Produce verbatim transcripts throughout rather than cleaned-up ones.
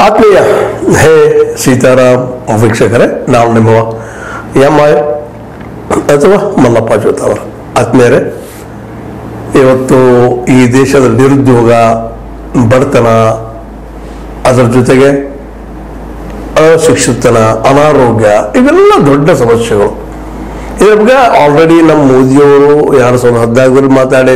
ಆತ್ಮೀಯ ಹೇ ಸೀತಾರಾಮ್ ವೀಕ್ಷಕರೇ, ನಾವು ನಿಮ್ಮ ಎಂ ಐ ಅಥವಾ ಮಲ್ಲಪ್ಪ ಜೋತ್ ಅವರು. ಆತ್ಮೀಯರೇ, ಇವತ್ತು ಈ ದೇಶದ ನಿರುದ್ಯೋಗ, ಬಡತನ, ಅದರ ಜೊತೆಗೆ ಅಶಿಕ್ಷಿತನ, ಅನಾರೋಗ್ಯ ಇವೆಲ್ಲ ದೊಡ್ಡ ಸಮಸ್ಯೆಗಳು. ಇದ್ರ ಬಗ್ಗೆ ಆಲ್ರೆಡಿ ನಮ್ಮ ಮೋದಿಯವರು ಎರಡು ಸಾವಿರದ ಹದಿನಾಲ್ಕರಲ್ಲಿ ಮಾತಾಡಿ,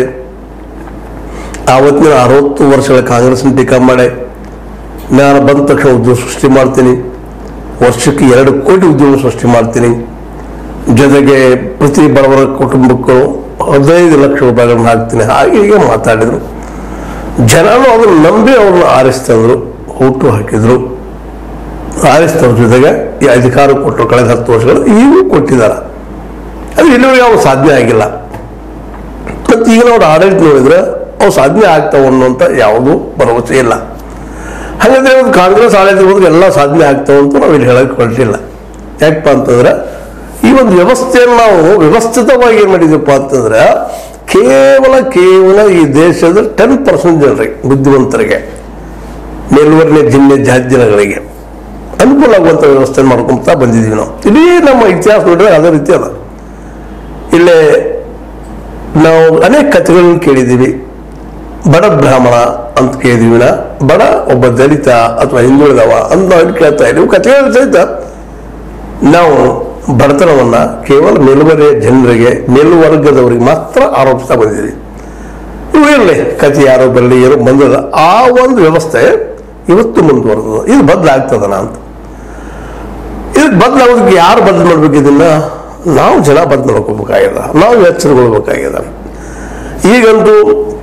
ಆವತ್ತಿನ ಅರವತ್ತು ವರ್ಷಗಳ ಕಾಂಗ್ರೆಸ್ನ ಟೀಕಾ ಮಾಡಿ, ನಾನು ಬಂದ ತಕ್ಷಣ ಉದ್ಯೋಗ ಸೃಷ್ಟಿ ಮಾಡ್ತೀನಿ, ವರ್ಷಕ್ಕೆ ಎರಡು ಕೋಟಿ ಉದ್ಯೋಗ ಸೃಷ್ಟಿ ಮಾಡ್ತೀನಿ, ಜೊತೆಗೆ ಪ್ರತಿ ಬಡವರ ಕುಟುಂಬಕ್ಕೂ ಹದಿನೈದು ಲಕ್ಷ ರೂಪಾಯಿಗಳನ್ನ ಹಾಕ್ತೀನಿ, ಹಾಗೆ ಹೀಗೆ ಮಾತಾಡಿದರು. ಜನರು ಅದನ್ನು ನಂಬಿ ಅವ್ರನ್ನ ಆರಿಸ್ತಂದ್ರು, ಹುಟ್ಟು ಹಾಕಿದ್ರು. ಆರಿಸ್ತವ್ರ ಜೊತೆಗೆ ಈ ಅಧಿಕಾರ ಕೊಟ್ಟರು. ಕಳೆದ ಹತ್ತು ವರ್ಷಗಳು ಈಗೂ ಕೊಟ್ಟಿದ್ದಾರೆ. ಅದು ಇಲ್ಲಿವರೆಗೆ ಅವ್ರು ಸಾಧನೆ ಆಗಿಲ್ಲ. ಮತ್ತು ಈಗ ನಾವು ಆಡಳಿತ ನೋಡಿದ್ರೆ ಅವು ಸಾಧನೆ ಆಗ್ತಾವೆ ಅನ್ನುವಂಥ ಯಾವುದೂ ಭರವಸೆ ಇಲ್ಲ. ಹಾಗಾದ್ರೆ ಒಂದು ಕಾಂಗ್ರೆಸ್ ಆಡಳಿತ ಹೋದ್ರೆ ಎಲ್ಲ ಸಾಧನೆ ಆಗ್ತಾವೆ ಅಂತ ನಾವು ಇಲ್ಲಿ ಹೇಳಕ್ಕೆ ಹೊರಟಿಲ್ಲ. ಯಾಕಪ್ಪ ಅಂತಂದ್ರೆ ಈ ಒಂದು ವ್ಯವಸ್ಥೆಯನ್ನು ನಾವು ವ್ಯವಸ್ಥಿತವಾಗಿ ಏನು ಮಾಡಿದೀವಪ್ಪ ಅಂತಂದ್ರೆ ಕೇವಲ ಕೇವಲ ಈ ದೇಶದ ಟೆನ್ ಪರ್ಸೆಂಟ್ ಜನರಿಗೆ, ಬುದ್ಧಿವಂತರಿಗೆ, ಮೇಲ್ವರ್ಣೆ ಜಿಲ್ಲೆ ಜಾತಿಗಳಿಗೆ ಅನುಕೂಲ ಆಗುವಂಥ ವ್ಯವಸ್ಥೆ ಮಾಡ್ಕೊಳ್ತಾ ಬಂದಿದ್ದೀವಿ ನಾವು. ಇಡೀ ನಮ್ಮ ಇತಿಹಾಸ ನೋಡಿದ್ರೆ ಅದೇ ರೀತಿ ಅದ. ಇಲ್ಲೇ ನಾವು ಅನೇಕ ಕಥೆಗಳನ್ನು ಕೇಳಿದ್ದೀವಿ. ಬಡ ಬ್ರಾಹ್ಮಣ ಅಂತ ಕೇಳಿದೀವಿ, ನಾ ಬಡ ಒಬ್ಬ ದಲಿತ ಅಥವಾ ಹಿಂದುಳಿದವ ಅಂತ ಕೇಳ್ತಾ ಇದ್ದೀವಿ. ಕಥೆಗಳ ಸಹಿತ ನಾವು ಬಡತನವನ್ನು ಕೇವಲ ಮೇಲ್ವರ್ಗದ ಜನರಿಗೆ, ಮೇಲ್ವರ್ಗದವರಿಗೆ ಮಾತ್ರ ಆರೋಪಿಸ್ತಾ ಬಂದಿದ್ದೀವಿ. ಇವು ಇರಲಿ, ಕಥೆ ಯಾರೋ ಬರಲಿ, ಏನೋ ಬಂದದ, ಆ ಒಂದು ವ್ಯವಸ್ಥೆ ಇವತ್ತು ಮುಂದುವರೆದ. ಇದು ಬದಲಾಗ್ತದನ ಅಂತ. ಇದಕ್ಕೆ ಬದಲಾಗೋದಕ್ಕೆ ಯಾರು ಬದಲು ಮಾಡ್ಬೇಕು? ಇದನ್ನ ನಾವು ಜನ ಬದಲು ಮಾಡ್ಕೋಬೇಕಾಗ್ಯದ, ನಾವು ಎಚ್ಚರಗೊಳ್ಬೇಕಾಗ್ಯದ. ಈಗಂತೂ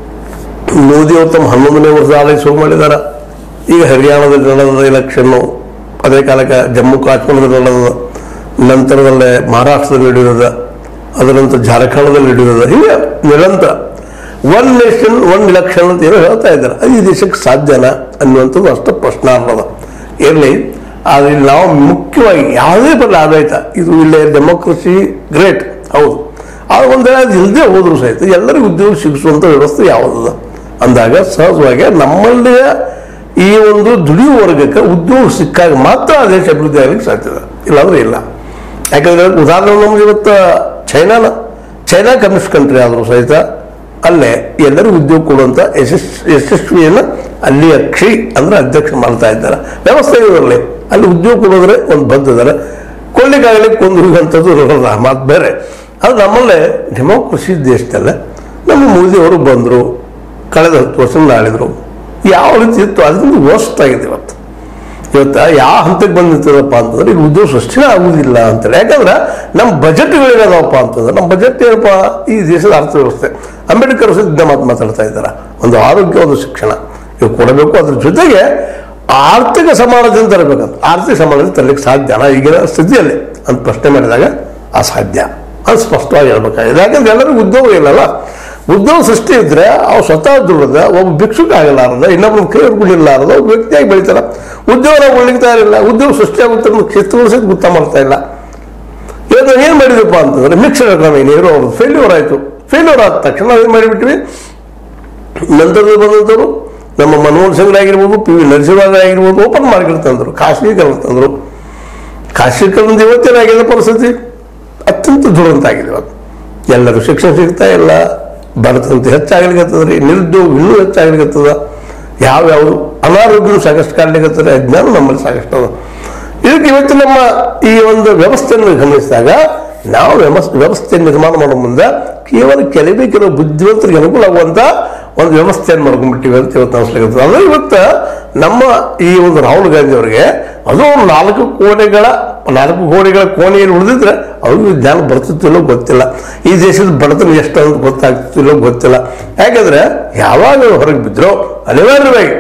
ಮೋದಿ ಅವರು ತಮ್ಮ ಹನ್ನೊಂದನೇ ವರ್ಷ ಆಡಳಿತ ಶುರು ಮಾಡಿದ್ದಾರೆ. ಈಗ ಹರಿಯಾಣದಲ್ಲಿ ನಡೆದ ಎಲೆಕ್ಷನ್ನು, ಅದೇ ಕಾಲಕ್ಕೆ ಜಮ್ಮು ಕಾಶ್ಮೀರದಲ್ಲಿ ನಡೆದ, ನಂತರದಲ್ಲೇ ಮಹಾರಾಷ್ಟ್ರದಲ್ಲಿ ನಡೆಯೋದ, ಅದರ ನಂತರ ಜಾರ್ಖಂಡದಲ್ಲಿ ನಡೆಯೋದ, ಹೀಗೆ ನಿರಂತರ ಒನ್ ನೇಷನ್ ಒನ್ ಇಲೆಕ್ಷನ್ ಅಂತ ಏನೋ ಹೇಳ್ತಾ ಇದ್ದಾರೆ. ಅದು ಈ ದೇಶಕ್ಕೆ ಸಾಧ್ಯನಾ ಅನ್ನುವಂಥದ್ದು ಅಷ್ಟು ಪ್ರಶ್ನಾರ್ಹದ. ಇರಲಿ, ಆದರೆ ನಾವು ಮುಖ್ಯವಾಗಿ ಯಾವುದೇ ಬರಲಿ ಆಡಳಿತ, ಇದು ಇಲ್ಲೇ ಡೆಮೋಕ್ರಸಿ ಗ್ರೇಟ್ ಹೌದು, ಆದ್ರೆ ಒಂದು ವೇಳೆ ಅದು ಇಲ್ಲದೆ ಹೋದ್ರು ಸಹಿತ ಎಲ್ಲರಿಗೂ ಉದ್ಯೋಗ ಸಿಗಿಸುವಂಥ ವ್ಯವಸ್ಥೆ ಯಾವುದದ ಅಂದಾಗ ಸಹಜವಾಗಿ ನಮ್ಮಲ್ಲಿಯ ಈ ಒಂದು ದುಡಿಯುವ ವರ್ಗಕ್ಕೆ ಉದ್ಯೋಗ ಸಿಕ್ಕಾಗ ಮಾತ್ರ ಆ ದೇಶ ಅಭಿವೃದ್ಧಿ ಆಗಲಿಕ್ಕೆ ಸಾಧ್ಯದ, ಇಲ್ಲಾಂದ್ರೆ ಇಲ್ಲ. ಯಾಕಂದ್ರೆ ಉದಾಹರಣೆ ನಮ್ಗೆ ಇವತ್ತು ಚೈನಾನ ಚೈನಾ ಕಮ್ಯುನಿಸ್ಟ್ ಕಂಟ್ರಿ ಆದರೂ ಸಹಿತ ಅಲ್ಲೇ ಎಲ್ಲರಿಗೂ ಉದ್ಯೋಗ ಕೊಡುವಂಥ ಯಶಸ್ ಯಶಸ್ವಿಯನ್ನು ಅಲ್ಲಿಯ ಕ್ಷಿ ಅಂದ್ರೆ ಅಧ್ಯಕ್ಷ ಮಾಡ್ತಾ ಇದ್ದಾರೆ. ವ್ಯವಸ್ಥೆ ಇರೋದ್ರಲ್ಲಿ ಅಲ್ಲಿ ಉದ್ಯೋಗ ಕೊಡೋದ್ರೆ ಒಂದು ಬದ್ಧದಾರೆ, ಕೊಳ್ಳಿಗಾಗಲಿ ಕೊಂದು ಹೋಗುವಂಥದ್ದು ಇರೋಲ್ಲ, ಮಾತು ಬೇರೆ. ಅದು ನಮ್ಮಲ್ಲೇ ಡೆಮೋಕ್ರಸಿ ದೇಶದಲ್ಲೇ ನಮ್ಮ ಮೋದಿಯವರು ಬಂದರು, ಕಳೆದ ಹತ್ತು ವರ್ಷ ಆಳಿದ್ರು. ಯಾವ ರೀತಿ ಇತ್ತು ಅದರಿಂದ ವರ್ಸ್ಟ್ ಆಗಿದೆ ಇವತ್ತು. ಇವತ್ತು ಯಾವ ಹಂತಕ್ಕೆ ಬಂದಿರ್ತದಪ್ಪ ಅಂತಂದ್ರೆ ಈಗ ಉದ್ಯೋಗ ಸೃಷ್ಟಿನೇ ಆಗುವುದಿಲ್ಲ ಅಂತೇಳಿ. ಯಾಕಂದ್ರೆ ನಮ್ಮ ಬಜೆಟ್ಗಳೇನದಪ್ಪ ಅಂತಂದ್ರೆ, ನಮ್ಮ ಬಜೆಟ್ ಏನಪ್ಪ, ಈ ದೇಶದ ಅರ್ಥವ್ಯವಸ್ಥೆ. ಅಂಬೇಡ್ಕರ್ ಸಹಿತ ಮಾತು ಮಾತಾಡ್ತಾ ಇದ್ದಾರೆ, ಒಂದು ಆರೋಗ್ಯ, ಒಂದು ಶಿಕ್ಷಣ ಇವು ಕೊಡಬೇಕು, ಅದ್ರ ಜೊತೆಗೆ ಆರ್ಥಿಕ ಸಮಾನತೆಯನ್ನು ತರಬೇಕಂತ. ಆರ್ಥಿಕ ಸಮಾನತೆ ತರಲಿಕ್ಕೆ ಸಾಧ್ಯನಾ ಈಗಿನ ಸ್ಥಿತಿಯಲ್ಲಿ ಅಂತ ಪ್ರಶ್ನೆ ಮಾಡಿದಾಗ ಅಸಾಧ್ಯ ಅದು ಸ್ಪಷ್ಟವಾಗಿ ಹೇಳ್ಬೇಕಾಗಿದೆ. ಯಾಕಂದ್ರೆ ಎಲ್ಲರಿಗೂ ಉದ್ಯೋಗ ಇಲ್ಲಲ್ಲ. ಉದ್ಯೋಗ ಸೃಷ್ಟಿ ಇದ್ರೆ ಅವ್ರು ಸ್ವತಃ ದುಡಿದ ಒಬ್ಬ ಭಿಕ್ಷುಕ ಆಗಲಾರದ, ಇನ್ನೊಬ್ಬನ ಕೈ ಹಿಡ್ಕೊಂಡಿಲ್ಲಾರದ ಒಬ್ಬ ವ್ಯಕ್ತಿಯಾಗಿ ಬೆಳಿತಾರ. ಉದ್ಯೋಗ ನಾವು ಉಳಿತಾ ಇರಲಿಲ್ಲ, ಉದ್ಯೋಗ ಸೃಷ್ಟಿ ಆಗುತ್ತೆ ಅನ್ನೋ ಕ್ಷೇತ್ರಗಳು ಸಹಿತ ಗೊತ್ತಾ ಮಾಡ್ತಾ ಇಲ್ಲ. ಇವತ್ತು ಏನು ಮಾಡಿದಪ್ಪ ಅಂತಂದ್ರೆ ಮಿಕ್ಸರ್ ಎಕಾನಮಿ ನೀರು ಅವರು ಫೇಲ್ಯೂರ್ ಆಯಿತು. ಫೇಲ್ಯೂರ್ ಆದ ತಕ್ಷಣ ಏನು ಮಾಡಿಬಿಟ್ವಿ, ನಂತರದಲ್ಲಿ ಬಂದಂಥವ್ರು ನಮ್ಮ ಮನಮೋಹನ್ ಸಿಂಗ್ ಆಗಿರ್ಬೋದು, ಪಿ ವಿ ನರಸಿಂಹ ಆಗಿರ್ಬೋದು, ಓಪನ್ ಮಾರ್ಕೆಟ್ ತಂದರು, ಖಾಸಗೀಕರಣ ತಂದರು. ಖಾಸಗೀಕರಣದ ಇವತ್ತೇನಾಗಿದೆ ಪರಿಸ್ಥಿತಿ ಅತ್ಯಂತ ದುರಂತಾಗಿದೆ. ಇವತ್ತು ಎಲ್ಲರೂ ಶಿಕ್ಷಣ ಸಿಗ್ತಾ ಇಲ್ಲ, ಬಡತನ ಹೆಚ್ಚಾಗಲಿಕ್ಕತ್ತದ ರೀ, ನಿರುದ್ಯೋಗ ಇನ್ನೂ ಹೆಚ್ಚಾಗಲಿಕ್ಕತ್ತದ, ಯಾವ್ಯಾವುದು ಅನಾರೋಗ್ಯನೂ ಸಾಕಷ್ಟು ಕಾಡ್ಲಿಕ್ಕತ್ತದೆ, ಅಜ್ಞಾನ ನಮ್ಮಲ್ಲಿ ಸಾಕಷ್ಟು ಅದ. ಇದಕ್ಕೆ ಇವತ್ತು ನಮ್ಮ ಈ ಒಂದು ವ್ಯವಸ್ಥೆಯನ್ನು ಗಮನಿಸಿದಾಗ ನಾವು ವ್ಯವಸ್ಥೆ ವ್ಯವಸ್ಥೆ ನಿರ್ಮಾಣ ಮಾಡೋ ಮುಂದೆ ಕೇವಲ ಕೆಲವೇ ಕೆಲವು ಬುದ್ಧಿವಂತರಿಗೆ ಅನುಕೂಲ ಆಗುವಂಥ ಒಂದು ವ್ಯವಸ್ಥೆಯನ್ನು ಮಾಡ್ಕೊಂಡ್ಬಿಟ್ಟಿವಿ ಅಂತ ಇವತ್ತು ಅನಿಸ್ಲಿಕ್ಕೆ. ಅದು ಇವತ್ತು ನಮ್ಮ ಈ ಒಂದು ರಾಹುಲ್ ಗಾಂಧಿ ಅವರಿಗೆ ಅದು ನಾಲ್ಕು ಕೋಣೆಗಳ ನಾಲ್ಕು ಕೋಣೆಗಳ ಕೋಣೆಯಲ್ಲಿ ಉಳಿದಿದ್ರೆ ಅವ್ರಿಗೂ ಜ್ಞಾನ ಬರ್ತಿತ್ತಿಲ್ಲೋ ಗೊತ್ತಿಲ್ಲ, ಈ ದೇಶದ ಬಡತನ ಎಷ್ಟು ಅಂತ ಗೊತ್ತಾಗ್ತಿಲ್ಲೋ ಗೊತ್ತಿಲ್ಲ. ಯಾಕಂದ್ರೆ ಯಾವಾಗ ಹೊರಗೆ ಬಿದ್ರೋ ಅನಿವಾರ್ಯವಾಗಿ,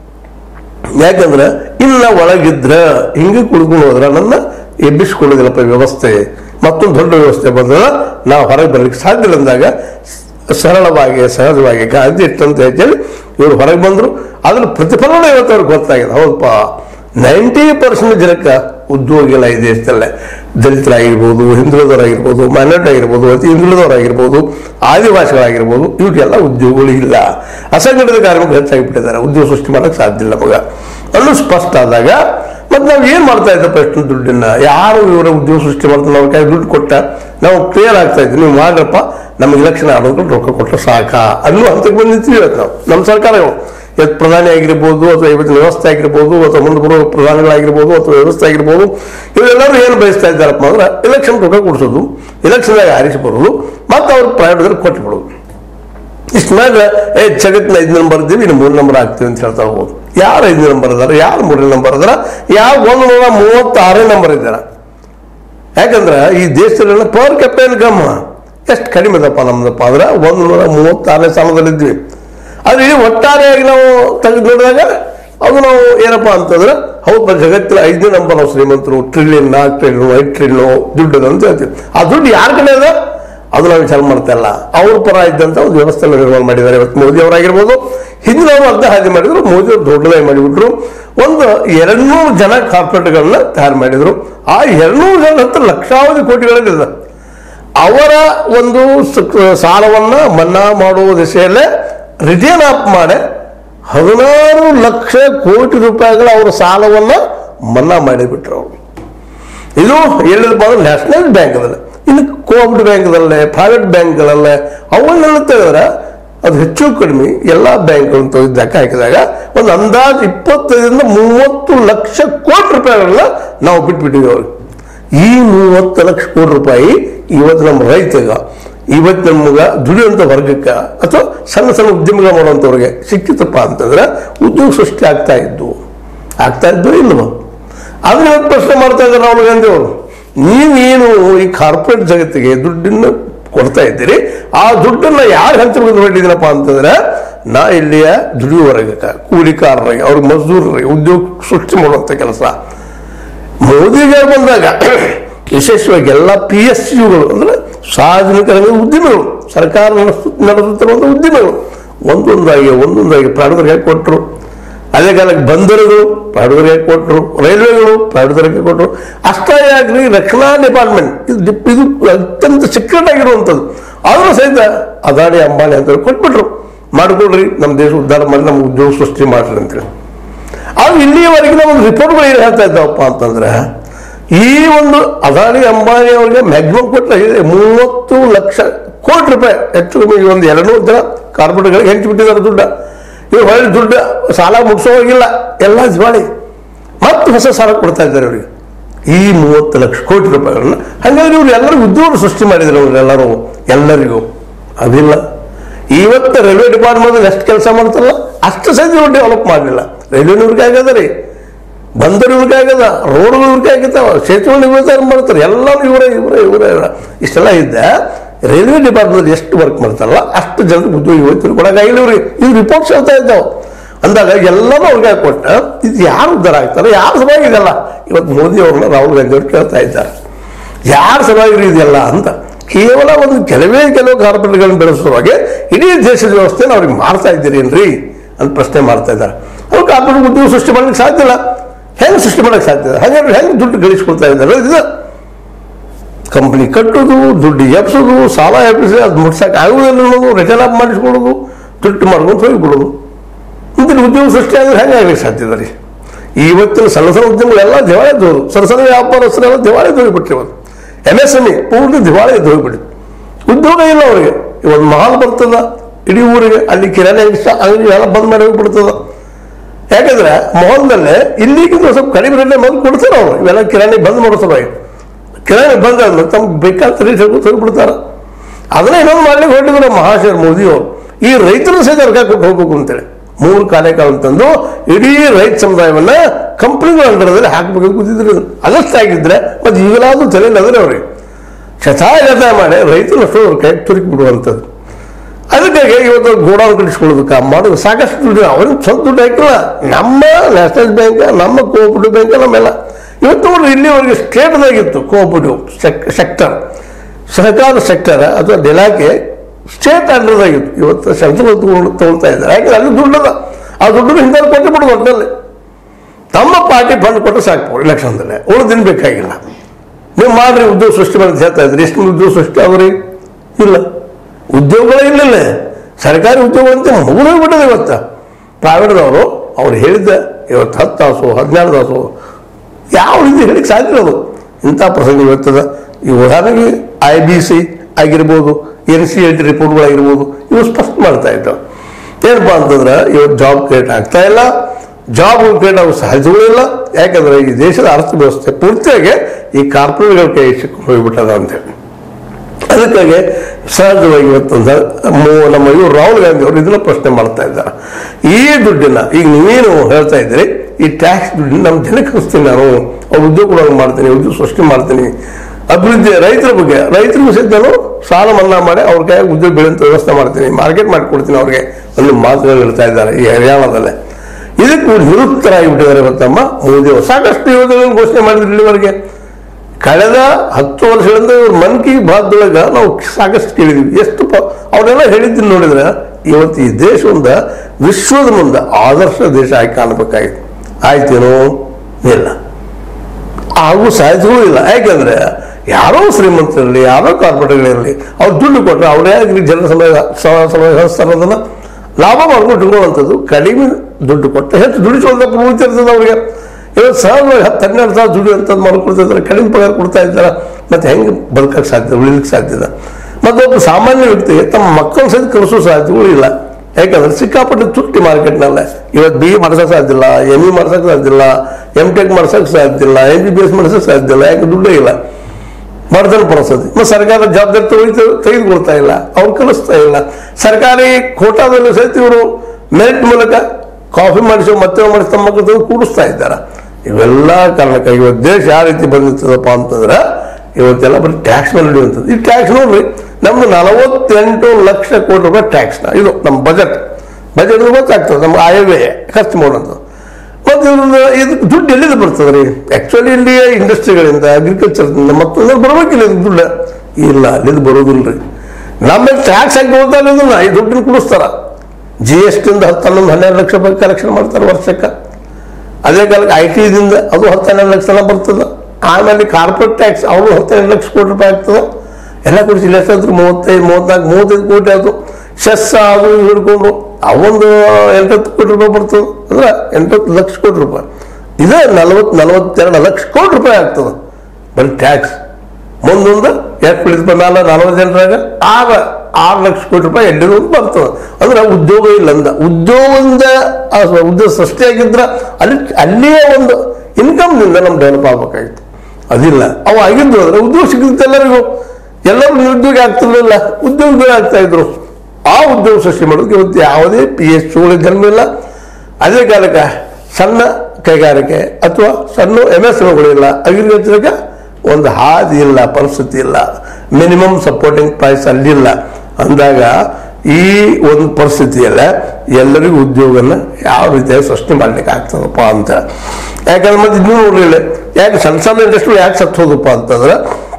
ಯಾಕಂದ್ರೆ ಇನ್ನ ಒಳಗಿದ್ರ ಹಿಂಗೆ ಕುಡ್ಕೊಂಡು ಹೋದ್ರೆ ನನ್ನ ಎಬ್ಬಿಸ್ಕೊಳ್ಳೋದಿಲ್ಲಪ್ಪ ವ್ಯವಸ್ಥೆ, ಮತ್ತೊಂದು ದೊಡ್ಡ ವ್ಯವಸ್ಥೆ ಬಂದ್ರೆ ನಾವು ಹೊರಗೆ ಬರಲಿಕ್ಕೆ ಸಾಧ್ಯ ಇಲ್ಲ ಅಂದಾಗ ಸರಳವಾಗಿ ಸಹಜವಾಗಿ ಗಾಂಧಿ ಇಟ್ಟಂತ ಹೇಳಿ ಇವರು ಹೊರಗೆ ಬಂದರು. ಅದ್ರ ಪ್ರತಿಫಲನ ಇವತ್ತು ಅವ್ರಿಗೆ ಗೊತ್ತಾಗಿದೆ. ಹೌದಪ್ಪ, ನೈಂಟಿ ಪರ್ಸೆಂಟ್ ಜನಕ್ಕೆ ಉದ್ಯೋಗ ಇಲ್ಲ ಈ ದೇಶದಲ್ಲೇ. ದಲಿತರಾಗಿರ್ಬೋದು, ಹಿಂದುಳಿದವರಾಗಿರ್ಬೋದು, ಮೈನಾರಿಟಿ ಆಗಿರ್ಬೋದು, ಅತಿ ಹಿಂದುಳಿದವರಾಗಿರ್ಬೋದು, ಆದಿವಾಸಿಗಳಾಗಿರ್ಬೋದು, ಇವರಿಗೆಲ್ಲ ಉದ್ಯೋಗಗಳು ಇಲ್ಲ. ಅಸಂಘಟಿತ ಕಾರ್ಮಿಕರು ಹೆಚ್ಚಾಗಿಬಿಟ್ಟಿದ್ದಾರೆ. ಉದ್ಯೋಗ ಸೃಷ್ಟಿ ಮಾಡೋಕ್ಕೆ ಸಾಧ್ಯ ಇಲ್ಲ ಮಗ ಅನ್ನೋ ಸ್ಪಷ್ಟ ಆದಾಗ ಮತ್ತು ನಾವು ಏನು ಮಾಡ್ತಾ ಇದ್ದಪ್ಪ ಎಷ್ಟು ದುಡ್ಡನ್ನ ಯಾರು ಇವರ ಉದ್ಯೋಗ ಸೃಷ್ಟಿ ಮಾಡ್ತಾರೆ ಅವ್ರ ಕೈ ದುಡ್ಡು ಕೊಟ್ಟ ನಾವು ಕ್ಲಿಯರ್ ಆಗ್ತಾ ಇದ್ವಿ. ನೀವು ಮಾಡ್ರಪ್ಪ ನಮ್ಗೆ ಇಲೆಕ್ಷನ್ ಆಡೋದು ರೊಕ್ಕ ಕೊಟ್ಟರೆ ಸಾಕ ಅನ್ನೋ ಹಂತಕ್ಕೆ ಬಂದಿರ್ತೀವಿ ಇವತ್ತು ನಾವು. ನಮ್ಮ ಸರ್ಕಾರಗಳು ಇವತ್ತು ಪ್ರಧಾನಿ ಆಗಿರ್ಬೋದು ಅಥವಾ ಇವತ್ತಿನ ವ್ಯವಸ್ಥೆ ಆಗಿರ್ಬೋದು ಅಥವಾ ಮುಂದೆ ಬರುವ ಪ್ರಧಾನಿಗಳಾಗಿರ್ಬೋದು ಅಥವಾ ವ್ಯವಸ್ಥೆ ಆಗಿರ್ಬೋದು, ಇವರೆಲ್ಲರೂ ಏನು ಬಯಸ್ತಾ ಇದ್ದಾರಪ್ಪ ಅಂದ್ರೆ ಎಲೆಕ್ಷನ್ ರೊಕ್ಕ ಕೊಡಿಸೋದು, ಎಲೆಕ್ಷನ್ದಾಗ ಆರಿಸಿ ಬರೋದು, ಮತ್ತು ಅವ್ರು ಪ್ರೈವೇಟ್ದಲ್ಲಿ ಕೊಟ್ಟುಬಿಡೋದು. ಇಷ್ಟು ಮೇಲೆ ಏ ಜಗತ್ತಿನ ಐದು ನಂಬರ್ ಇದ್ದೀವಿ ಇನ್ನು ಮೂರು ನಂಬರ್ ಆಗ್ತೀವಿ ಅಂತ ಹೇಳ್ತಾ ಹೋಗ್ಬೋದು. ಯಾರು ಐದನೇ ನಂಬರ್ ಅದಾರ, ಯಾರು ಮೂರನೇ ನಂಬರ್ ಅದಾರ, ಯಾರು ಒಂದು ನೂರ ಮೂವತ್ತಾರನೇ ನಂಬರ್ ಇದ್ದಾರ. ಯಾಕಂದ್ರೆ ಈ ದೇಶದಲ್ಲೆಲ್ಲ ಪವರ್ ಕ್ಯಾಪಿಟಲ್ ಇನ್ಕಮ್ ಎಷ್ಟು ಕಡಿಮೆ ಇದಪ್ಪ ನಮ್ದಪ್ಪ ಅಂದ್ರೆ ಒಂದು ನೂರ ಮೂವತ್ತಾರನೇ ಸ್ಥಾನದಲ್ಲಿದ್ವಿ. ಆದರೆ ಈ ಒಟ್ಟಾರೆಯಾಗಿ ನಾವು ತೆಗೆದು ನೋಡಿದಾಗ ಅದು ನಾವು ಏನಪ್ಪ ಅಂತಂದ್ರೆ ಹೌದು ಜಗತ್ತಿನ ಐದನೇ ನಂಬರ್ ನಾವು ಶ್ರೀಮಂತರು, ಟ್ರಿಲಿಯನ್, ನಾಲ್ಕು ಟ್ರಿಲಿಯನ್, ಐದು ಟ್ರಿಲಿಯನ್ ದುಡ್ಡು ಅಂತ ಹೇಳ್ತೀವಿ. ಆ ದುಡ್ಡು ಯಾರ ಕಡೆ ಅದ ಅದು ನಾವು ವಿಚಾರ ಮಾಡ್ತಾ ಇಲ್ಲ. ಅವ್ರ ಪರ ಇದ್ದಂಥ ಒಂದು ವ್ಯವಸ್ಥೆ ನಿರ್ಮಾಣ ಮಾಡಿದ್ದಾರೆ. ಇವತ್ತು ಮೋದಿ ಅವರಾಗಿರ್ಬೋದು, ಹಿಂದಿನವರು ಅರ್ಧ ಹಾದಿ ಮಾಡಿದ್ರು, ಮೋದಿ ಅವರು ದೊಡ್ಡದಾಗಿ ಮಾಡಿಬಿಟ್ರು. ಒಂದು ಎರಡ್ನೂರು ಜನ ಕಾರ್ಪೊರೇಟ್ಗಳನ್ನ ತಯಾರು ಮಾಡಿದ್ರು. ಆ ಎರಡ್ನೂರು ಜನ ಹತ್ರ ಲಕ್ಷಾವಧಿ ಕೋಟಿಗಳಿದೆ. ಅವರ ಒಂದು ಸಾಲವನ್ನ ಮನ್ನಾ ಮಾಡುವ ದಿಶೆಯಲ್ಲೇ ರಿಟರ್ನ್ ಅಪ್ ಮಾಡಿ ಹದಿನಾರು ಲಕ್ಷ ಕೋಟಿ ರೂಪಾಯಿಗಳ ಅವರ ಸಾಲವನ್ನ ಮನ್ನಾ ಮಾಡಿಬಿಟ್ರು ಅವರು. ಇದು ಹೇಳಿದಪ್ಪ ಅಂದ್ರೆ ನ್ಯಾಷನಲ್ ಬ್ಯಾಂಕ್ದಲ್ಲಿ. ಇನ್ನು ಕೋಆಪರೇಟಿವ್ ಬ್ಯಾಂಕ್ದಲ್ಲೇ, ಪ್ರೈವೇಟ್ ಬ್ಯಾಂಕ್ಗಳಲ್ಲೇ ಅವನ್ನೆಲ್ಲ ತೆಗೆದ್ರೆ ಅದು ಹೆಚ್ಚು ಕಡಿಮೆ ಎಲ್ಲ ಬ್ಯಾಂಕ್ಗಳನ್ನು ತೆಗೆದು ಲೆಕ್ಕ ಹಾಕಿದಾಗ ಒಂದು ಅಂದಾಜು ಇಪ್ಪತ್ತೈದರಿಂದ ಮೂವತ್ತು ಲಕ್ಷ ಕೋಟಿ ರೂಪಾಯಿಗಳನ್ನ ನಾವು ಬಿಟ್ಬಿಟ್ಟಿದ್ದೀವಿ ಅವ್ರಿಗೆ. ಈ ಮೂವತ್ತು ಲಕ್ಷ ಕೋಟಿ ರೂಪಾಯಿ ಇವತ್ತು ನಮ್ಮ ರೈತಗ, ಇವತ್ತು ನಮ್ಗೆ ದುಡಿಯುವಂಥ ವರ್ಗಕ್ಕೆ ಅಥವಾ ಸಣ್ಣ ಸಣ್ಣ ಉದ್ಯಮಗಳು ಮಾಡುವಂಥವ್ರಿಗೆ ಸಿಕ್ಕಿತಪ್ಪ ಅಂತಂದ್ರೆ ಉದ್ಯೋಗ ಸೃಷ್ಟಿ ಆಗ್ತಾ ಇದ್ದು ಆಗ್ತಾ ಇದ್ದು ಇಲ್ವ? ಅದನ್ನ ಇವತ್ತು ಪ್ರಶ್ನೆ ಮಾಡ್ತಾ ಇದ್ದಾರೆ ರಾಹುಲ್ ಗಾಂಧಿ ಅವರು. ನೀವೇನು ಈ ಕಾರ್ಪೊರೇಟ್ ಜಗತ್ತಿಗೆ ದುಡ್ಡನ್ನು ಕೊಡ್ತಾ ಇದ್ದೀರಿ, ಆ ದುಡ್ಡನ್ನ ಯಾರು ಹಂಚಿಕೊಂಡು ಹೊರಟಿದ್ದೀನಪ್ಪ ಅಂತಂದ್ರೆ ನಾ ಇಲ್ಲಿಯ ದುಡಿಯುವವರೆಗೆ, ಕೂಲಿಕಾರರಿಗೆ, ಅವ್ರಿಗೆ ಮಜ್ದೂರರಿಗೆ ಉದ್ಯೋಗ ಸೃಷ್ಟಿ ಮಾಡುವಂಥ ಕೆಲಸ. ಮೋದಿಗೆ ಬಂದಾಗ ವಿಶೇಷವಾಗಿ ಎಲ್ಲ ಪಿ ಎಸ್ ಯುಗಳು ಅಂದ್ರೆ ಸಾರ್ವಜನಿಕ ರಂಗದ ಉದ್ಯಮಗಳು, ಸರ್ಕಾರ ನಡೆಸುತ್ತಿರುವಂಥ ಉದ್ಯಮಗಳು ಒಂದೊಂದಾಗಿ ಒಂದೊಂದಾಗಿ ಪ್ರಾಣಿಗಳಿಗೆ ಕೊಟ್ಟರು. ಅದೇ ಕಾಲಕ್ಕೆ ಬಂದರುಗಳು ಪ್ರಾಣಿಗಳಿಗೆ ಕೊಟ್ಟರು, ರೈಲ್ವೆಗಳು ಪ್ರಾಣಿಗಳಿಗೆ ಕೊಟ್ಟರು. ಅಷ್ಟೇ ಆಗಲಿ ರಕ್ಷಣಾ ಡಿಪಾರ್ಟ್ಮೆಂಟ್ ಇದು ಇದು ಅತ್ಯಂತ ಸೀಕ್ರೆಟ್ ಆಗಿರುವಂಥದ್ದು. ಆದರೂ ಸಹಿತ ಅದಾನಿ ಅಂಬಾನಿ ಅಂತ ಕೊಟ್ಬಿಟ್ರು, ಮಾಡಿಕೊಡ್ರಿ ನಮ್ಮ ದೇಶ ಉದ್ಧಾರ ಮಾಡಿ ನಮ್ಗೆ ಉದ್ಯೋಗ ಸೃಷ್ಟಿ ಮಾಡ್ರಿ ಅಂತೇಳಿ. ಆದ್ರೆ ಇಲ್ಲಿಯವರೆಗೆ ನಾವು ಒಂದು ರಿಪೋರ್ಟ್ಗಳು ಏನು ಹೇಳ್ತಾ ಇದ್ದಾವಪ್ಪ ಅಂತಂದ್ರೆ ಈ ಒಂದು ಅದಾನಿ ಅಂಬಾನಿ ಅವರಿಗೆ ಮ್ಯಾಕ್ಸಿಮಮ್ ಕೊಟ್ಟರೆ ಮೂವತ್ತು ಲಕ್ಷ ಕೋಟಿ ರೂಪಾಯಿ ಹೆಚ್ಚು ಕಮ್ಮಿ ಒಂದು ಎರಡ್ನೂರು ಜನ ಕಾರ್ಪೊರೇಟ್ಗಳಿಗೆ ಹೆಂಚಿ ಬಿಟ್ಟಿದ್ದಾರೆ ದುಡ್ಡ. ಇವ್ರು ಹೊಳ್ಳಿ ದುಡ್ಡು ಸಾಲ ಮುಗಿಸೋ ಹೋಗಿಲ್ಲ, ಎಲ್ಲ ದಿವಾಳಿ ಮತ್ತೆ ಹೊಸ ಸಾಲ ಕೊಡ್ತಾ ಇದ್ದಾರೆ ಅವರಿಗೆ ಈ ಮೂವತ್ತು ಲಕ್ಷ ಕೋಟಿ ರೂಪಾಯಿಗಳನ್ನ. ಹಾಗಾಗಿ ಇವ್ರು ಎಲ್ಲರಿಗೂ ಉದ್ಯೋಗ ಸೃಷ್ಟಿ ಮಾಡಿದ್ರು ಅವರೆಲ್ಲರೂ ಎಲ್ಲರಿಗೂ. ಅದಿಲ್ಲ ಇವತ್ತು ರೈಲ್ವೆ ಡಿಪಾರ್ಟ್ಮೆಂಟ್ ಎಷ್ಟು ಕೆಲಸ ಮಾಡ್ತಾರಲ್ಲ ಅಷ್ಟು ಸಹಿತ ಇವ್ರು ಡೆವಲಪ್ ಮಾಡಲಿಲ್ಲ. ರೈಲ್ವೆನವ್ರಿಗೆ ಆಗ್ಯದ ರೀ, ಬಂದರು ಇವ್ರಿಗೆ ಆಗ್ಯದ, ರೋಡ್ಗಳು ಇವ್ರಿಗೆ ಆಗಿದ್ದಾವ, ಸೇತುವೆ ಇವತ್ತು ಮಾಡ್ತಾರೆ, ಎಲ್ಲರೂ ಇವರೇ ಇವರೇ ಇವರೇ ಇಷ್ಟೆಲ್ಲ ಇದ್ದ ರೈಲ್ವೆ ಡಿಪಾರ್ಟ್ಮೆಂಟ್ ಎಷ್ಟು ವರ್ಕ್ ಮಾಡ್ತಾರಲ್ಲ ಅಷ್ಟು ಜನರಿಗೆ ಉದ್ಯೋಗ ಇವತ್ತು ಕೊಡೋಕ್ಕಾಗಿಲ್ಲ ಇವ್ರಿಗೆ. ಇದು ರಿಪೋರ್ಟ್ಸ್ ಹೇಳ್ತಾ ಇದ್ದಾವೆ ಅಂದಾಗ ಎಲ್ಲರೂ ಅವ್ರಿಗೆ ಕೊಟ್ಟ ಇದು ಯಾರು ಉದ್ಧಾರ ಆಗ್ತಾರೆ, ಯಾರು ಸಲುವಾಗಿ ಇದೆಲ್ಲ ಇವತ್ತು ಮೋದಿ ಅವ್ರನ್ನ ರಾಹುಲ್ ಗಾಂಧಿ ಅವ್ರು ಕೇಳ್ತಾ ಇದ್ದಾರೆ ಯಾರು ಸಲುವಾಗಿ ಇದೆಯಲ್ಲ ಅಂತ. ಕೇವಲ ಒಂದು ಕೆಲವೇ ಕೆಲವು ಕಾರ್ಪೊರೇಟ್ಗಳನ್ನ ಬೆಳೆಸುವಾಗೆ ಇಡೀ ದೇಶದ ವ್ಯವಸ್ಥೆನ ಅವ್ರಿಗೆ ಮಾಡ್ತಾ ಇದ್ದೀರೇನ್ರಿ ಅಂತ ಪ್ರಶ್ನೆ ಮಾಡ್ತಾ ಇದ್ದಾರೆ. ಅವ್ರು ಕಾರ್ಪೊರೇಟ್ ಉದ್ಯೋಗ ಸೃಷ್ಟಿ ಮಾಡಲಿಕ್ಕೆ ಸಾಧ್ಯ ಇಲ್ಲ. ಹೆಂಗೆ ಸೃಷ್ಟಿ ಮಾಡೋಕ್ಕೆ ಸಾಧ್ಯ ಇಲ್ಲ? ಹಾಗಾದ್ರೆ ಹೆಂಗೆ ದುಡ್ಡು ಗಳಿಸ್ಕೊಳ್ತಾ ಇದ್ದಾರೆ? ಇದು ಕಂಪ್ನಿ ಕಟ್ಟೋದು, ದುಡ್ಡು ಎಬ್ಸೋದು, ಸಾಲ ಎಬ್ಬಿಸಿ ಅದು ಮುಟ್ಸಕ್ಕೆ ಆಗುವುದಿಲ್ಲ ಅನ್ನೋದು, ರಿಟರ್ನ್ ಅಪ್ ಮಾಡಿಸ್ಕೊಡೋದು, ದುಡ್ಡು ಮಾಡ್ಕೊಂಡು ಹೋಗಿಬಿಡೋದು. ಇಂಥ ಉದ್ಯೋಗ ಸೃಷ್ಟಿ ಆದರೆ ಹೆಂಗೆ ಆಗ್ಲಿಕ್ಕೆ ಸಾಧ್ಯ ಇದೆ ರೀ? ಇವತ್ತಿನ ಸಣ್ಣ ಸಣ್ಣ ಉದ್ಯಮಗಳೆಲ್ಲ ದಿವಾಳಿ ಎದ್ದೋದು, ಸಣ್ಣ ಸಣ್ಣ ವ್ಯಾಪಾರಸ್ಥರೆಲ್ಲ ದಿವಾಳಿ ಎದ್ದೋಗಿಬಿಟ್ರಿ. ಇವತ್ತು ಎಮ್ ಎಸ್ ಎಮ್ ಇ ಪೂರ್ತಿ ದಿವಾಳಿ ಎದ್ದೋಗಿಬಿಟ್ಟು ಉದ್ಯೋಗ ಇಲ್ಲ ಅವರಿಗೆ. ಇವತ್ತು ಮಾಲ್ ಬರ್ತದ ಇಡೀ ಊರಿಗೆ, ಅಲ್ಲಿ ಕಿರಾಣಿ ಅಂಗಡಿ ಎಲ್ಲ ಬಂದ್ ಮಾಡಿ ಹೋಗ್ಬಿಡ್ತದ. ಯಾಕಂದ್ರೆ ಮಾಲ್ನಲ್ಲೇ ಇಲ್ಲಿಗಿಂತ ಸ್ವಲ್ಪ ಕಡಿಮೆ ರೇಟ್ನ ಬಂದು ಕೊಡ್ತಾರೆ ಅವರು. ಇವೆಲ್ಲ ಕಿರಾಣಿ ಬಂದ್ ಮಾಡ್ತಾರೆ. ಕಿರಾಣಿ ಬಂದ್ ಆದ್ಮೇಲೆ ತಮ್ಗೆ ಬೇಕಾದ ರೇಟ್ ಹೇಳ್ಕೊಂಡು ಹೋಗ್ಬಿಡ್ತಾರೆ. ಅದನ್ನ ಇನ್ನೊಂದು ಮಾಡ್ಲಿಕ್ಕೆ ಹೊರಟಿದ್ರು ಮಹಾಶಯರ್ ಮೋದಿ ಅವರು. ಈ ರೈತರ ಸಹಿತ ರೊಕ್ಕ ಕೊಟ್ಟು ಹೋಗ್ಬೇಕು ಅಂತೇಳಿ ಮೂರು ಕಾಲೇಕಾಲ ಅಂತಂದು ಇಡೀ ರೈತ ಸಮುದಾಯವನ್ನ ಕಂಪ್ನಿಗಳ ಅಂಡರದಲ್ಲಿ ಹಾಕಬೇಕು ಕೂತಿದ್ರು. ಅದಷ್ಟಾಗಿದ್ರೆ ಮತ್ತೆ ಈಗಲಾದ್ರೂ ತಲೆಯಲ್ಲಾದ್ರೆ ಅವ್ರಿಗೆ ಶತಾಯಗತ ಮಾಡಿ ರೈತರಷ್ಟು ಅವ್ರ ಕೈ ತುರುಕಿ ಬಿಡುವಂಥದ್ದು. ಅದಕ್ಕಾಗಿ ಇವತ್ತು ಗೋಡೌನ್ ಕಟ್ಟಿಸ್ಕೊಳ್ಳೋದಕ್ಕೆ ಮಾಡೋದು ಸಾಕಷ್ಟು ದುಡ್ಡು ಅವ್ರಿಗೆ ಸ್ವಂತ ದುಡ್ಡು ಹಾಕಿಲ್ಲ. ನಮ್ಮ ನ್ಯಾಷನಲ್ ಬ್ಯಾಂಕ್, ನಮ್ಮ ಕೋಆಪರೇಟಿವ್ ಬ್ಯಾಂಕ್, ನಮ್ಮೆಲ್ಲ ಇವತ್ತು ನೋಡಿ ಇಲ್ಲಿವರೆಗೆ ಸ್ಟೇಟ್ದಾಗಿತ್ತು ಕೋಆಪರೇಟಿವ್ ಸೆಕ್ಟರ್, ಸಹಕಾರ ಸೆಕ್ಟರ್ ಅಥವಾ ಇಲಾಖೆ ಸ್ಟೇಟ್ ಅಂಡರ್ದಾಗಿತ್ತು. ಇವತ್ತು ಸೆಂಟ್ರಲ್ ತಗೊಳ್ತಾ ಇದ್ದಾರೆ. ಯಾಕಂದ್ರೆ ಅಲ್ಲಿ ದುಡ್ಡದ ಆ ದುಡ್ಡನ್ನು ಹಿಂದೆ ಕೊಟ್ಟು ಬಿಡೋದು ಒಟ್ಟಿನಲ್ಲಿ. ತಮ್ಮ ಪಾರ್ಟಿ ಫಂಡ್ ಕೊಟ್ಟರೆ ಸಾಕು ಎಲೆಕ್ಷನ್ದಲ್ಲೇ, ಉಳಿದಿನ ಬೇಕಾಗಿಲ್ಲ. ನೀವು ಮಾಡ್ರಿ ಉದ್ಯೋಗ ಸೃಷ್ಟಿ ಮಾಡಿ ಹೇಳ್ತಾ ಇದ್ರಿ, ಎಷ್ಟು ಉದ್ಯೋಗ ಸೃಷ್ಟಿ ಅವ್ರಿ ಇಲ್ಲ, ಉದ್ಯೋಗಗಳೇ ಇಲ್ಲಿಲ್ಲ. ಸರ್ಕಾರಿ ಉದ್ಯೋಗ ಅಂತ ಮುಗಿದೋಗ್ಬಿಟ್ಟದೆ ಇವತ್ತು. ಪ್ರೈವೇಟ್ದವರು ಅವ್ರು ಹೇಳಿದ್ದ ಇವತ್ತು ಹತ್ತು ತಾಸು ಹದಿನಾರು ತಾಸು ಯಾವ ರೀತಿ ಹೇಳಿಕ್ಕೆ ಸಾಧ್ಯ ಅದು. ಇಂಥ ಪ್ರಸಂಗ ಇವತ್ತದ. ಈ ಉದಾಹರಣೆಗೆ ಐ ಬಿ ಸಿ ಆಗಿರ್ಬೋದು, ಎನ್ ಸಿ ಎಲ್ ಟಿ ರಿಪೋರ್ಟ್ಗಳಾಗಿರ್ಬೋದು, ಇವು ಸ್ಪಷ್ಟ ಮಾಡ್ತಾ ಇದ್ದವು. ಏನಪ್ಪ ಅಂತಂದ್ರೆ ಇವತ್ತು ಜಾಬ್ ಕ್ರಿಯೇಟ್ ಆಗ್ತಾ ಇಲ್ಲ, ಜಾಬ್ ಕ್ರಿಯೇಟ್ ಆಗೋ ಸಾಧ್ಯತೆಗಳಿಲ್ಲ. ಯಾಕಂದ್ರೆ ಈ ದೇಶದ ಅರ್ಥವ್ಯವಸ್ಥೆ ಪೂರ್ತಿಯಾಗಿ ಈ ಕಾರ್ಪೊರೇಟ್ಗಳ ಕೈ ಸಿಕ್ಕೊಂಡು ಹೋಗ್ಬಿಟ್ಟದ ಅಂತೇಳಿ. ಅದಕ್ಕಾಗಿ ಸಹಜವಾಗಿ ಇವತ್ತಂದ್ರೆ ನಮ್ಮ ಇವರು ರಾಹುಲ್ ಗಾಂಧಿ ಅವರು ಇದನ್ನ ಪ್ರಶ್ನೆ ಮಾಡ್ತಾ ಇದ್ದಾರೆ. ಈ ದುಡ್ಡಿನ ಈಗ ನೀವೇನು ಹೇಳ್ತಾ ಇದ್ದೀರಿ, ಈ ಟ್ಯಾಕ್ಸ್ ದುಡ್ಡಿನ ನಮ್ಮ ಜನಕ್ಕೆ ಹರಿಸ್ತೀನಿ, ನಾನು ಅವ್ರು ಉದ್ಯೋಗಗಳನ್ನು ಮಾಡ್ತೀನಿ, ಉದ್ಯೋಗ ಸೃಷ್ಟಿ ಮಾಡ್ತೀನಿ, ಅಭಿವೃದ್ಧಿ ರೈತರ ಬಗ್ಗೆ ರೈತರಿಗೂ ಸಹಿತ ನಾನು ಸಾಲ ಮನ್ನಾ ಮಾಡಿ ಅವ್ರ ಕೈಯಾಗ ಉದ್ಯೋಗ ಬೆಳೆಯುವಂಥ ವ್ಯವಸ್ಥೆ ಮಾಡ್ತೀನಿ, ಮಾರ್ಕೆಟ್ ಮಾಡಿಕೊಡ್ತೀನಿ ಅವ್ರಿಗೆ ಒಂದು ಮಾತುಗಳು ಹೇಳ್ತಾ ಇದ್ದಾರೆ ಈ ಹರಿಯಾಣದಲ್ಲೇ. ಇದಕ್ಕೆ ನಿರುತ್ತರಾಗಿಬಿಟ್ಟಿದ್ದಾರೆ ಇವತ್ತಮ್ಮ ಮೋದಿ ಅವರು. ಸಾಕಷ್ಟು ಯೋಜನೆಗಳನ್ನು ಘೋಷಣೆ ಮಾಡಿದ್ರು ಇಲ್ಲಿವರೆಗೆ. ಕಳೆದ ಹತ್ತು ವರ್ಷಗಳಿಂದ ಇವ್ರ ಮನ್ ಕಿ ಬಾತ್ದೊಳಗೆ ನಾವು ಸಾಕಷ್ಟು ಕೇಳಿದ್ವಿ. ಎಷ್ಟು ಪ ಅವರೆಲ್ಲ ಹೇಳಿದ್ದನ್ನು ನೋಡಿದ್ರೆ ಇವತ್ತು ಈ ದೇಶ ಒಂದು ವಿಶ್ವದ ಮುಂದೆ ಆದರ್ಶ ದೇಶ ಆಗಿ ಕಾಣಬೇಕಾಗಿತ್ತು. ಆಯ್ತೇನೋ ಇಲ್ಲ, ಹಾಗೂ ಸಾಧ್ಯವೂ ಇಲ್ಲ. ಯಾಕೆಂದ್ರೆ ಯಾರೋ ಶ್ರೀಮಂತರಿರಲಿ, ಯಾರೋ ಕಾರ್ಪೊರೇಟ್ಗಳಿರಲಿ, ಅವ್ರು ದುಡ್ಡು ಕೊಟ್ಟರೆ ಅವರೇ ಜನ ಸಮಯ ಸಂಸ್ಥಾನದನ್ನ ಲಾಭ ಮಾಡ್ಕೊಂಡು ಇಟ್ಕೊಳ್ಳುವಂಥದ್ದು. ಕಡಿಮೆ ದುಡ್ಡು ಕೊಟ್ಟು ಹೆಚ್ಚು ದುಡಿಸೋದ ಪ್ರವೃತ್ತಿ ಇರ್ತದೆ ಅವ್ರಿಗೆ. ಇವತ್ತು ಸಹಜವಾಗಿ ಹತ್ತು ಹನ್ನೆರಡು ಸಾವಿರ ದುಡ್ಡು ಅಂತದ್ದು ಮಾಡ್ಕೊಡ್ತಿದ್ದಾರೆ, ಕಡಿಮೆ ಪಗಾರ ಕೊಡ್ತಾ ಇದ್ದಾರೆ. ಮತ್ತೆ ಹೆಂಗೆ ಬದುಕಕ್ಕೆ ಸಾಧ್ಯ, ಉಳಿಲಿಕ್ಕೆ ಸಾಧ್ಯದ? ಮತ್ತೊಬ್ಬ ಸಾಮಾನ್ಯ ವ್ಯಕ್ತಿಗೆ ತಮ್ಮ ಮಕ್ಕಳ ಸಹಿತ ಕಲಿಸೋ ಸಾಧ್ಯತೆಗಳು ಇಲ್ಲ. ಯಾಕಂದ್ರೆ ಸಿಕ್ಕಾಪಟ್ಟೆ ತುಟ್ಟಿ ಮಾರ್ಕೆಟ್ನಲ್ಲೇ ಇವತ್ತು ಬಿ ಎ ಮಾಡ್ಸೋಕೆ ಸಾಧ್ಯ ಇಲ್ಲ, ಎಮ್ ಇ ಮಾಡ್ಸೋಕೆ ಸಾಧ್ಯ ಇಲ್ಲ, ಎಮ್ ಟೆಕ್ ಮಾಡ್ಸೋಕೆ ಸಾಧ್ಯ ಇಲ್ಲ, ಎಂ ಬಿ ಬಿ ಎಸ್ ಮಾಡ್ಸೋಕೆ ಸಾಧ್ಯ ಇಲ್ಲ. ಯಾಕೆ ದುಡ್ಡೇ ಇಲ್ಲ, ಬಡತನ ಪರಿಸ್ಥಿತಿ. ಮತ್ತು ಸರ್ಕಾರ ಜವಾಬ್ದಾರಿ ತೆಗೆದು ತೆಗೆದುಕೊಳ್ತಾ ಇಲ್ಲ, ಅವ್ರು ಕಲಿಸ್ತಾ ಇಲ್ಲ. ಸರ್ಕಾರಿ ಖೋಟಾದಲ್ಲಿ ಸಹಿತ ಇವರು ಮೆರಿಟ್ ಮೂಲಕ ಕಾಫಿ ಮಾಡಿಸೋ ಮತ್ತೆ ಮಾಡಿಸಿ ತಮ್ಮ ಮಕ್ಕಳು ತೆಗೆದು ಕೂಡಿಸ್ತಾ ಇದ್ದಾರೆ. ಇವೆಲ್ಲ ಕಾರಣಕ್ಕಾಗಿ ಇವತ್ತು ದೇಶ ಯಾವ ರೀತಿ ಬಂದಿರ್ತದಪ್ಪ ಅಂತಂದ್ರೆ ಇವತ್ತೆಲ್ಲ ಬರೀ ಟ್ಯಾಕ್ಸ್ ಮೇಲೆ ನಡೆಯುವಂಥದ್ದು. ಈ ಟ್ಯಾಕ್ಸ್ ನೋಡ್ರಿ, ನಮ್ದು ನಲವತ್ತೆಂಟು ಲಕ್ಷ ಕೋಟಿ ರೂಪಾಯಿ ಟ್ಯಾಕ್ಸ್ನ ಇದು ನಮ್ಮ ಬಜೆಟ್ ಬಜೆಟ್ ಗೊತ್ತಾಗ್ತದೆ ನಮ್ಗೆ ಆಯವ್ಯಯ ಖರ್ಚು ಮಾಡೋದು. ಮತ್ತು ಇವ್ರದ್ದು ಇದು ದುಡ್ಡು ಎಲ್ಲಿಂದ ಬರ್ತದೆ ರೀ? ಆ್ಯಕ್ಚುಲಿ ಇಲ್ಲಿ ಇಂಡಸ್ಟ್ರಿಗಳಿಂದ, ಅಗ್ರಿಕಲ್ಚರ್ದಿಂದ ಮತ್ತೊಂದು ಬರ್ಬೇಕಿಲ್ಲ ಇದು ದುಡ್ಡು. ಇಲ್ಲ, ಅಲ್ಲಿಂದ ಬರೋದಿಲ್ಲ ರೀ. ನಮಗೆ ಟ್ಯಾಕ್ಸ್ ಆಗಿ ನೋಡ್ತಾ ಇರೋದಿಲ್ಲ, ಈ ದುಡ್ಡನ್ನು ಕುಡಿಸ್ತಾರ. ಜಿ ಎಸ್ ಟಿಯಿಂದ ಹತ್ತು ಹನ್ನೊಂದು ಹನ್ನೆರಡು ಲಕ್ಷ ರೂಪಾಯಿ ಕಲೆಕ್ಷನ್ ಮಾಡ್ತಾರೆ ವರ್ಷಕ್ಕೆ. ಅದೇ ಕಾಲಕ್ಕೆ ಐ ಟಿದಿಂದ ಅದು ಹತ್ತು ಹನ್ನೆರಡು ಲಕ್ಷ ತನಕ ಬರ್ತದೆ. ಆಮೇಲೆ ಕಾರ್ಪೊರೇಟ್ ಟ್ಯಾಕ್ಸ್ ಅವರು ಹತ್ತು ಹನ್ನೆರಡು ಲಕ್ಷ ಕೋಟಿ ರೂಪಾಯಿ ಆಗ್ತದೆ. ಎಲ್ಲ ಕುಡಿಸಿ ಎಷ್ಟಾದ್ರು ಮೂವತ್ತೈದು ಮೂವತ್ನಾಲ್ಕು ಮೂವತ್ತೈದು ಕೋಟಿ ಅದು ಸೆಸ್ ಅದು ಹಿಡ್ಕೊಂಡು ಅವೊಂದು ಎಂಟತ್ತು ಕೋಟಿ ರೂಪಾಯಿ ಬರ್ತದೆ. ಅಂದ್ರೆ ಎಂಟತ್ತು ಲಕ್ಷ ಕೋಟಿ ರೂಪಾಯಿ. ಇದೇ ನಲವತ್ತು ನಲವತ್ತೆರಡು ಲಕ್ಷ ಕೋಟಿ ರೂಪಾಯಿ ಆಗ್ತದೆ ಬರೀ ಟ್ಯಾಕ್ಸ್. ಮುಂದೊಂದು ಎಷ್ಟು ರೂಪಾಯಿ ಮೇಲೆ ನಲವತ್ತು ಜನರಾಗ ಆಗ ಆರು ಲಕ್ಷ ಕೋಟಿ ರೂಪಾಯಿ ಎಲ್ಲರೂ ಬರ್ತದೆ. ಅಂದ್ರೆ ಉದ್ಯೋಗ ಇಲ್ಲ ಅಂದ. ಉದ್ಯೋಗದಿಂದ ಉದ್ಯೋಗ ಸೃಷ್ಟಿಯಾಗಿದ್ರೆ ಅಲ್ಲಿ ಅಲ್ಲಿಯೇ ಒಂದು ಇನ್ಕಮ್ನಿಂದ ನಮ್ಗೆ ಡೆವಲಪ್ ಆಗ್ಬೇಕಾಗಿತ್ತು. ಅದಿಲ್ಲ. ಅವು ಆಗಿದ್ದು ಅಂದ್ರೆ ಉದ್ಯೋಗ ಸಿಗುತ್ತೆ ಎಲ್ಲರಿಗೂ. ಎಲ್ಲರೂ ನಿರುದ್ಯೋಗ ಆಗ್ತಿರ್ಲಿಲ್ಲ, ಉದ್ಯೋಗ ಆಗ್ತಾ ಇದ್ರು. ಆ ಉದ್ಯೋಗ ಸೃಷ್ಟಿ ಮಾಡೋದಕ್ಕೆ ಇವತ್ತು ಯಾವುದೇ ಪಿ ಎಚ್ ಡಿಗಳ ಜನ್ಮ ಇಲ್ಲ. ಅದೇ ಕಾಲಕ್ಕೆ ಸಣ್ಣ ಕೈಗಾರಿಕೆ ಅಥವಾ ಸಣ್ಣ ಎಮ್ ಎಸ್ ಎಂಗಳಿಲ್ಲ, ಅಗ್ರಿಕಲ್ಚರ್ಗೆ ಒಂದು ಹಾದಿ ಇಲ್ಲ, ಪರಿಸ್ಥಿತಿ ಇಲ್ಲ, ಮಿನಿಮಮ್ ಸಪೋರ್ಟಿಂಗ್ ಪ್ರೈಸ್ ಅಲ್ಲಿಲ್ಲ. ಅಂದಾಗ ಈ ಒಂದು ಪರಿಸ್ಥಿತಿಯಲ್ಲ ಎಲ್ಲರಿಗೂ ಉದ್ಯೋಗನ ಯಾವ ರೀತಿಯಾಗಿ ಸೃಷ್ಟಿ ಮಾಡ್ಲಿಕ್ಕೆ ಆಗ್ತದಪ್ಪ ಅಂತ. ಯಾಕಂದ್ರೆ ಮತ್ತೆ ಇನ್ನೂ ನೋಡ್ಲಿಲ್ಲ, ಯಾಕೆ ಸಣ್ಣ ಸಣ್ಣ ಇಂಡಸ್ಟ್ರಿ ಯಾಕೆ ಸತ್ತು ಹೋದಪ್ಪ ಅಂತಂದ್ರೆ,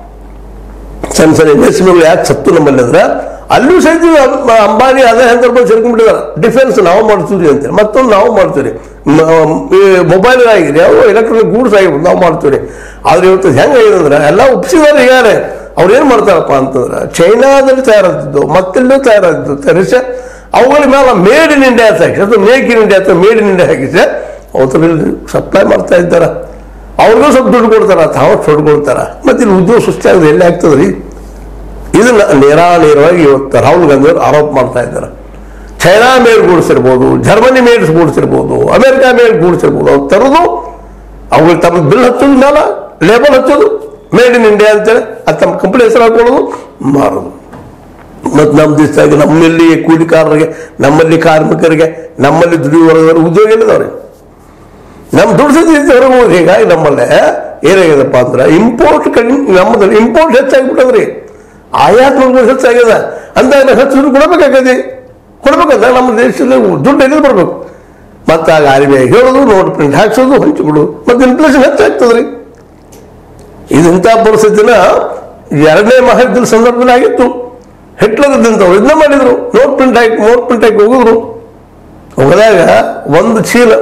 ಸಣ್ಣ ಸಣ್ಣ ಇಂಡಸ್ಟ್ರಿಗಳು ಯಾಕೆ ಸತ್ತು ನಮ್ಮಲ್ಲಿ ಅಂದ್ರೆ ಅಲ್ಲೂ ಸಹಿತ ಅಂಬಾನಿ ಅದೇ ಹಂತ ರೂಪಾಯಿ ಸೇರ್ಕೊಂಡ್ಬಿಟ್ಟಿದ್ದಾರೆ. ಡಿಫೆನ್ಸ್ ನಾವು ಮಾಡ್ತೀವಿ ಅಂತೇಳಿ, ಮತ್ತೊಂದು ನಾವು ಮಾಡ್ತೀವಿ. ಮೊಬೈಲ್ ಆಗಿರಿ, ಯಾವ ಎಲೆಕ್ಟ್ರಾನಿಕ್ ಗೂಡ್ಸ್ ಆಗಿರ್ಬೋದು ನಾವು ಮಾಡ್ತೀವಿ. ಆದ್ರೆ ಇವತ್ತು ಹೆಂಗಾಗಿದೆ ಅಂದ್ರೆ ಎಲ್ಲ ಒಪ್ಸಿದಾರೆ. ಈಗಾರೆ ಅವ್ರು ಏನು ಮಾಡ್ತಾರಪ್ಪ ಅಂತಂದ್ರೆ ಚೈನಾದಲ್ಲಿ ತಯಾರಾಗ್ತಿದ್ದು, ಮತ್ತೆಲ್ಲೂ ತಯಾರಾಗ್ತಿದ್ದು ತರಿಸ ಅವುಗಳ ಮೇಲೆ ಮೇಡ್ ಇನ್ ಇಂಡಿಯಾ ಹಾಕಿ, ಅಥವಾ ಮೇಕ್ ಇನ್ ಇಂಡಿಯಾ ಅಥವಾ ಮೇಡ್ ಇನ್ ಇಂಡಿಯಾ ಹಾಕಿದ್ರೆ ಅವರಲ್ಲಿ ಸಪ್ಲೈ ಮಾಡ್ತಾ ಇದ್ದಾರೆ. ಅವ್ರಿಗೂ ಸ್ವಲ್ಪ ದುಡ್ಡು ಕೊಡ್ತಾರ, ತಾವು ದುಡ್ಡು ಕೊಡ್ತಾರ. ಮತ್ತೆ ಇಲ್ಲಿ ಉದ್ಯೋಗ ಸೃಷ್ಟಿ ಆಗೋದು ಎಲ್ಲಿ ಆಗ್ತದೆ ರೀ? ಇದನ್ನ ನೇರಾನೇರವಾಗಿ ಇವತ್ತು ರಾಹುಲ್ ಗಾಂಧಿ ಅವರು ಆರೋಪ ಮಾಡ್ತಾ ಇದ್ದಾರೆ. ಚೈನಾ ಮೇಲ್ ಗೂಡಿಸಿರ್ಬೋದು, ಜರ್ಮನಿ ಮೇಲ್ ಗೂಡಿಸಿರ್ಬೋದು, ಅಮೆರಿಕ ಮೇಲ್ ಗೂಡಿಸಿರ್ಬೋದು. ಅವ್ರು ತರೋದು ಅವ್ರಿಗೆ ತಮ್ಮ ಬಿಲ್ ಹಚ್ಚೋದು ಮೇಲೆ ಲೇಬಲ್ ಹಚ್ಚೋದು ಮೇಡ್ ಇನ್ ಇಂಡಿಯಾ ಅಂತೇಳಿ ಅದು ತಮ್ಮ ಕಂಪನಿ ಹೆಸರು ಹಾಕೊಳ್ಳೋದು, ಮಾರೋದು. ಮತ್ತು ನಮ್ಮ ದೇಶದಾಗ ನಮ್ಮಲ್ಲಿ ಕೂಲಿಕಾರರಿಗೆ, ನಮ್ಮಲ್ಲಿ ಕಾರ್ಮಿಕರಿಗೆ, ನಮ್ಮಲ್ಲಿ ದುಡಿಯುವವರಿಗೆ ಉದ್ಯೋಗ ಇಲ್ಲದವ್ರಿ. ನಮ್ಮ ದುಡ್ಡು ಹೊರಗೆ ಹೋಗಿ ಹೀಗಾಗಿ ನಮ್ಮಲ್ಲೇ ಏನಾಗ್ಯದಪ್ಪ ಅಂದ್ರೆ ಇಂಪೋರ್ಟ್ ಕಡಿಮೆ, ನಮ್ಮದಲ್ಲಿ ಇಂಪೋರ್ಟ್ ಹೆಚ್ಚಾಗಿಬಿಟ್ಟದ್ರಿ. ಆಯಾತ ಹೆಚ್ಚಾಗ್ಯದ. ಅಂದಾಗ ಹೆಚ್ಚು ದುಡ್ಡು ಕೊಡಬೇಕಾಗದೆ ಕೊಡ್ಬೇಕಂದ್ರೆ ನಮ್ಮ ದೇಶದಲ್ಲಿ ದುಡ್ಡು ಎಲ್ಲಿ ಬರ್ಬೇಕು. ಮತ್ತು ಆಗ ಆರ್ ಬಿ ಐ ಹೇಳೋದು, ನೋಟ್ ಪ್ರಿಂಟ್ ಹಾಕ್ಸೋದು, ಹಂಚಿಬಿಡೋದು, ಮತ್ತು ಇನ್ಫ್ಲೇಷನ್ ಹೆಚ್ಚಾಗ್ತದ್ರಿ. ಇದಿಂಥ ಪರಿಸ್ಥಿತಿನ ಎರಡನೇ ಮಹಾಯುದ್ಧದ ಸಂದರ್ಭದಲ್ಲಿ ಆಗಿತ್ತು. ಹಿಟ್ಲರ್ದಂಥವ್ರು ಇದನ್ನ ಮಾಡಿದ್ರು. ನೋಟ್ ಪ್ರಿಂಟ್ ಹಾಕಿ ನೋಟ್ ಪ್ರಿಂಟ್ ಹಾಕಿ ಹೋಗಿದ್ರು. ಹೋಗದಾಗ ಒಂದು ಚೀಲ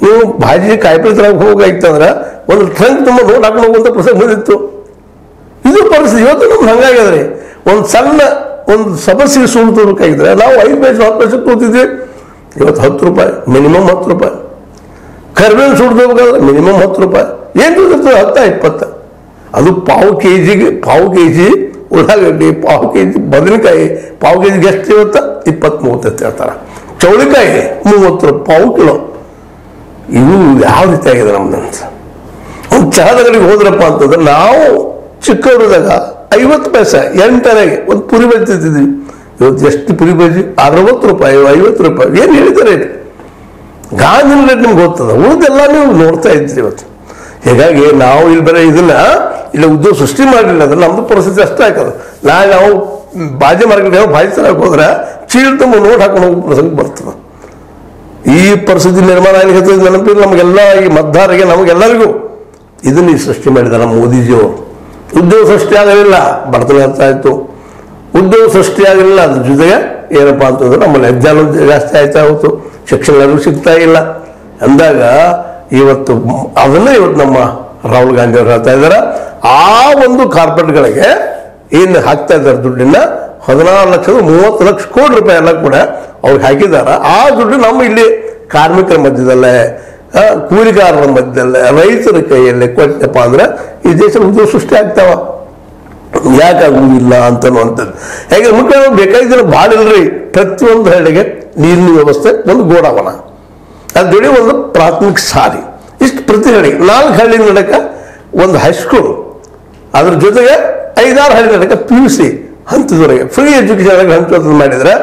ನೀವು ಭಾಜಿ ಕಾಯಿಪಲ್ಲೆ ತರಕ್ಕೆ ಹೋಗಾಯ್ತಂದ್ರೆ ಒಂದು ಟ್ರಂಕ್ ತುಂಬ ನೋಟ್ ಹಾಕೊಂಡು ಹೋಗುವಂಥ ಪ್ರಸಂಗ ಬಂದಿತ್ತು. ಇದು ಪರಿಸ್ಥಿತಿ ಇವತ್ತು ನಮ್ಗೆ ಹಂಗಾಗ್ಯದ್ರಿ. ಒಂದು ಸಣ್ಣ ಒಂದು ಸಮಸ್ಯೆಗೆ ಸುಳ್ಳು ತೋರ್ಬೇಕಾಗಿದ್ರೆ ನಾವು ಐದು ಪೈಸೆ ಹತ್ತು ಪೈಸೆ ತೋತಿದ್ವಿ, ಇವತ್ತು ಹತ್ತು ರೂಪಾಯಿ ಮಿನಿಮಮ್ ಹತ್ತು ರೂಪಾಯಿ. ಕರಿಬೇವು ಸುಳ್ಳು ತಗೋಬೇಕಾದ್ರೆ ಮಿನಿಮಮ್ ಹತ್ತು ರೂಪಾಯಿ. ಏನು ತೋತಿರ್ತದೆ? ಹತ್ತ ಇಪ್ಪತ್ತ. ಅದು ಪಾವು ಕೆ ಜಿಗೆ ಪಾವು ಕೆ ಜಿ ಉಳ್ಳಾಗಡ್ಡಿ, ಪಾವು ಕೆ ಜಿ ಬದನೆಕಾಯಿ, ಪಾವು ಕೆ ಜಿಗೆ ಎಷ್ಟು ಇವತ್ತ ಇಪ್ಪತ್ತು ಮೂವತ್ತು ಹೇಳ್ತಾರೆ. ಚೌಳಿಕಾಯಿ ಮೂವತ್ತು ರೂಪಾಯಿ ಪಾವು ಕಿಲೋ. ಇವು ಯಾವ ರೀತಿ ಆಗಿದೆ ನಮ್ದಂತ. ಒಂದು ಚಹಾದ ಅಂಗಡಿಗೆ ಹೋದ್ರಪ್ಪ ಅಂತಂದ್ರೆ ನಾವು ಚಿಕ್ಕವರಿದಾಗ ಐವತ್ತು ಪೈಸೆ ಎಂಟನೆಗೆ ಒಂದು ಪುರಿ ಬಜ್ಜಿ ತಿಂತಿದ್ವಿ. ಇವತ್ತು ಎಷ್ಟು ಪುರಿ ಬಜ್ಜಿ? ಅರವತ್ತು ರೂಪಾಯಿ ಐವತ್ತು ರೂಪಾಯಿ. ಏನು ಹೇಳಿದ್ದಾರೆ ಗಾಂಧಿನ ರೇಟ್ ನಿಮ್ಗೆ ಗೊತ್ತದ, ಉಳಿದೆಲ್ಲ ನೀವು ನೋಡ್ತಾ ಇದ್ರಿ ಇವತ್ತು. ಹೀಗಾಗಿ ನಾವು ಇಲ್ಲಿ ಬರೀ ಇದನ್ನ ಇಲ್ಲಿ ಉದ್ಯೋಗ ಸೃಷ್ಟಿ ಮಾಡಲಿಲ್ಲ ಅಂದ್ರೆ ನಮ್ದು ಪರಿಸ್ಥಿತಿ ಅಷ್ಟೇ ಹಾಕದ. ನಾಳೆ ನಾವು ಬಾಜಿ ಮಾರ್ಕೆಟ್ ಬಾಜಿ ತರಕ್ಕೆ ಹೋದ್ರೆ ಚೀಲ ತುಂಬ ನೋಟ್ ಹಾಕೊಂಡು ಹೋಗೋ ಪ್ರಸಂಗ ಬರ್ತದೆ. ಈ ಪರಿಸ್ಥಿತಿ ನಿರ್ಮಾಣ ಆಗಲಿಕ್ಕೆ ನೆನಪಿಲ್ಲ ನಮಗೆಲ್ಲ, ಈ ಮತದಾರರಿಗೆ ನಮಗೆಲ್ಲರಿಗೂ. ಇದನ್ನ ಈ ಸೃಷ್ಟಿ ಮಾಡಿದ ನಮ್ಮ ಮೋದಿಜಿಯವರು. ಉದ್ಯೋಗ ಸೃಷ್ಟಿ ಆಗಲಿಲ್ಲ, ಬಡತನ ಆಗ್ತಾ ಇತ್ತು. ಉದ್ಯೋಗ ಸೃಷ್ಟಿ ಆಗಲಿಲ್ಲ, ಅದ್ರ ಜೊತೆಗೆ ಏನಪ್ಪಾ ಅಂತಂದ್ರೆ ನಮ್ಮಲ್ಲಿ ಹೆಜ್ಜಾನು ಜಾಸ್ತಿ ಆಯ್ತಾ ಹೋಯ್ತು, ಶಿಕ್ಷಣ ಎಲ್ಲರೂ ಸಿಗ್ತಾ ಇಲ್ಲ ಅಂದಾಗ ಇವತ್ತು ಅದನ್ನ ಇವತ್ತು ನಮ್ಮ ರಾಹುಲ್ ಗಾಂಧಿ ಅವರು ಹೇಳ್ತಾ ಇದ್ದಾರೆ. ಆ ಒಂದು ಕಾರ್ಪೊರೇಟ್ಗಳಿಗೆ ಏನು ಹಾಕ್ತಾ ಇದ್ದಾರೆ ದುಡ್ಡನ್ನ ಹದಿನಾರು ಲಕ್ಷದ ಮೂವತ್ತು ಲಕ್ಷ ಕೋಟಿ ರೂಪಾಯಿ ಎಲ್ಲ ಕೂಡ ಅವ್ರಿಗೆ ಹಾಕಿದ್ದಾರೆ. ಆ ದುಡ್ಡು ನಮ್ಮ ಇಲ್ಲಿ ಕಾರ್ಮಿಕರ ಮಧ್ಯದಲ್ಲೇ, ಕೂಲಿಗಾರರ ಮಧ್ಯದಲ್ಲೇ, ರೈತರ ಕೈಯಲ್ಲೇ ಕೊಟ್ಟಪ್ಪ ಅಂದ್ರೆ ಈ ದೇಶದ ಉದ್ಯೋಗ ಸೃಷ್ಟಿ ಆಗ್ತಾವ. ಯಾಕಾಗುವುದಿಲ್ಲ ಅಂತನ್ನುವಂಥದ್ದು. ಯಾಕಂದ್ರೆ ಮುಖ್ಯವಾಗಿ ಬೇಕಾಗಿದ್ರೆ ಭಾಳ ಇಲ್ರಿ. ಪ್ರತಿಯೊಂದು ಹಳ್ಳಿಗೆ ನೀರಿನ ವ್ಯವಸ್ಥೆ, ಒಂದು ಗೋಡಾವನ, ಅದ್ರ ಜೊತೆ ಒಂದು ಪ್ರಾಥಮಿಕ ಸಾರಿ, ಇಷ್ಟು ಪ್ರತಿ ಹಳ್ಳಿಗೆ. ನಾಲ್ಕು ಹಳ್ಳಿ ನಡಕ ಒಂದು ಹೈಸ್ಕೂಲ್, ಅದ್ರ ಜೊತೆಗೆ ಐದಾರು ಹಳ್ಳಿ ನಡಕ ಪಿ ಯು ಸಿ ಹಂತದವರೆಗೆ ಫ್ರೀ ಎಜುಕೇಶನ್ ಹಂಚೋದು ಮಾಡಿದ್ರೆ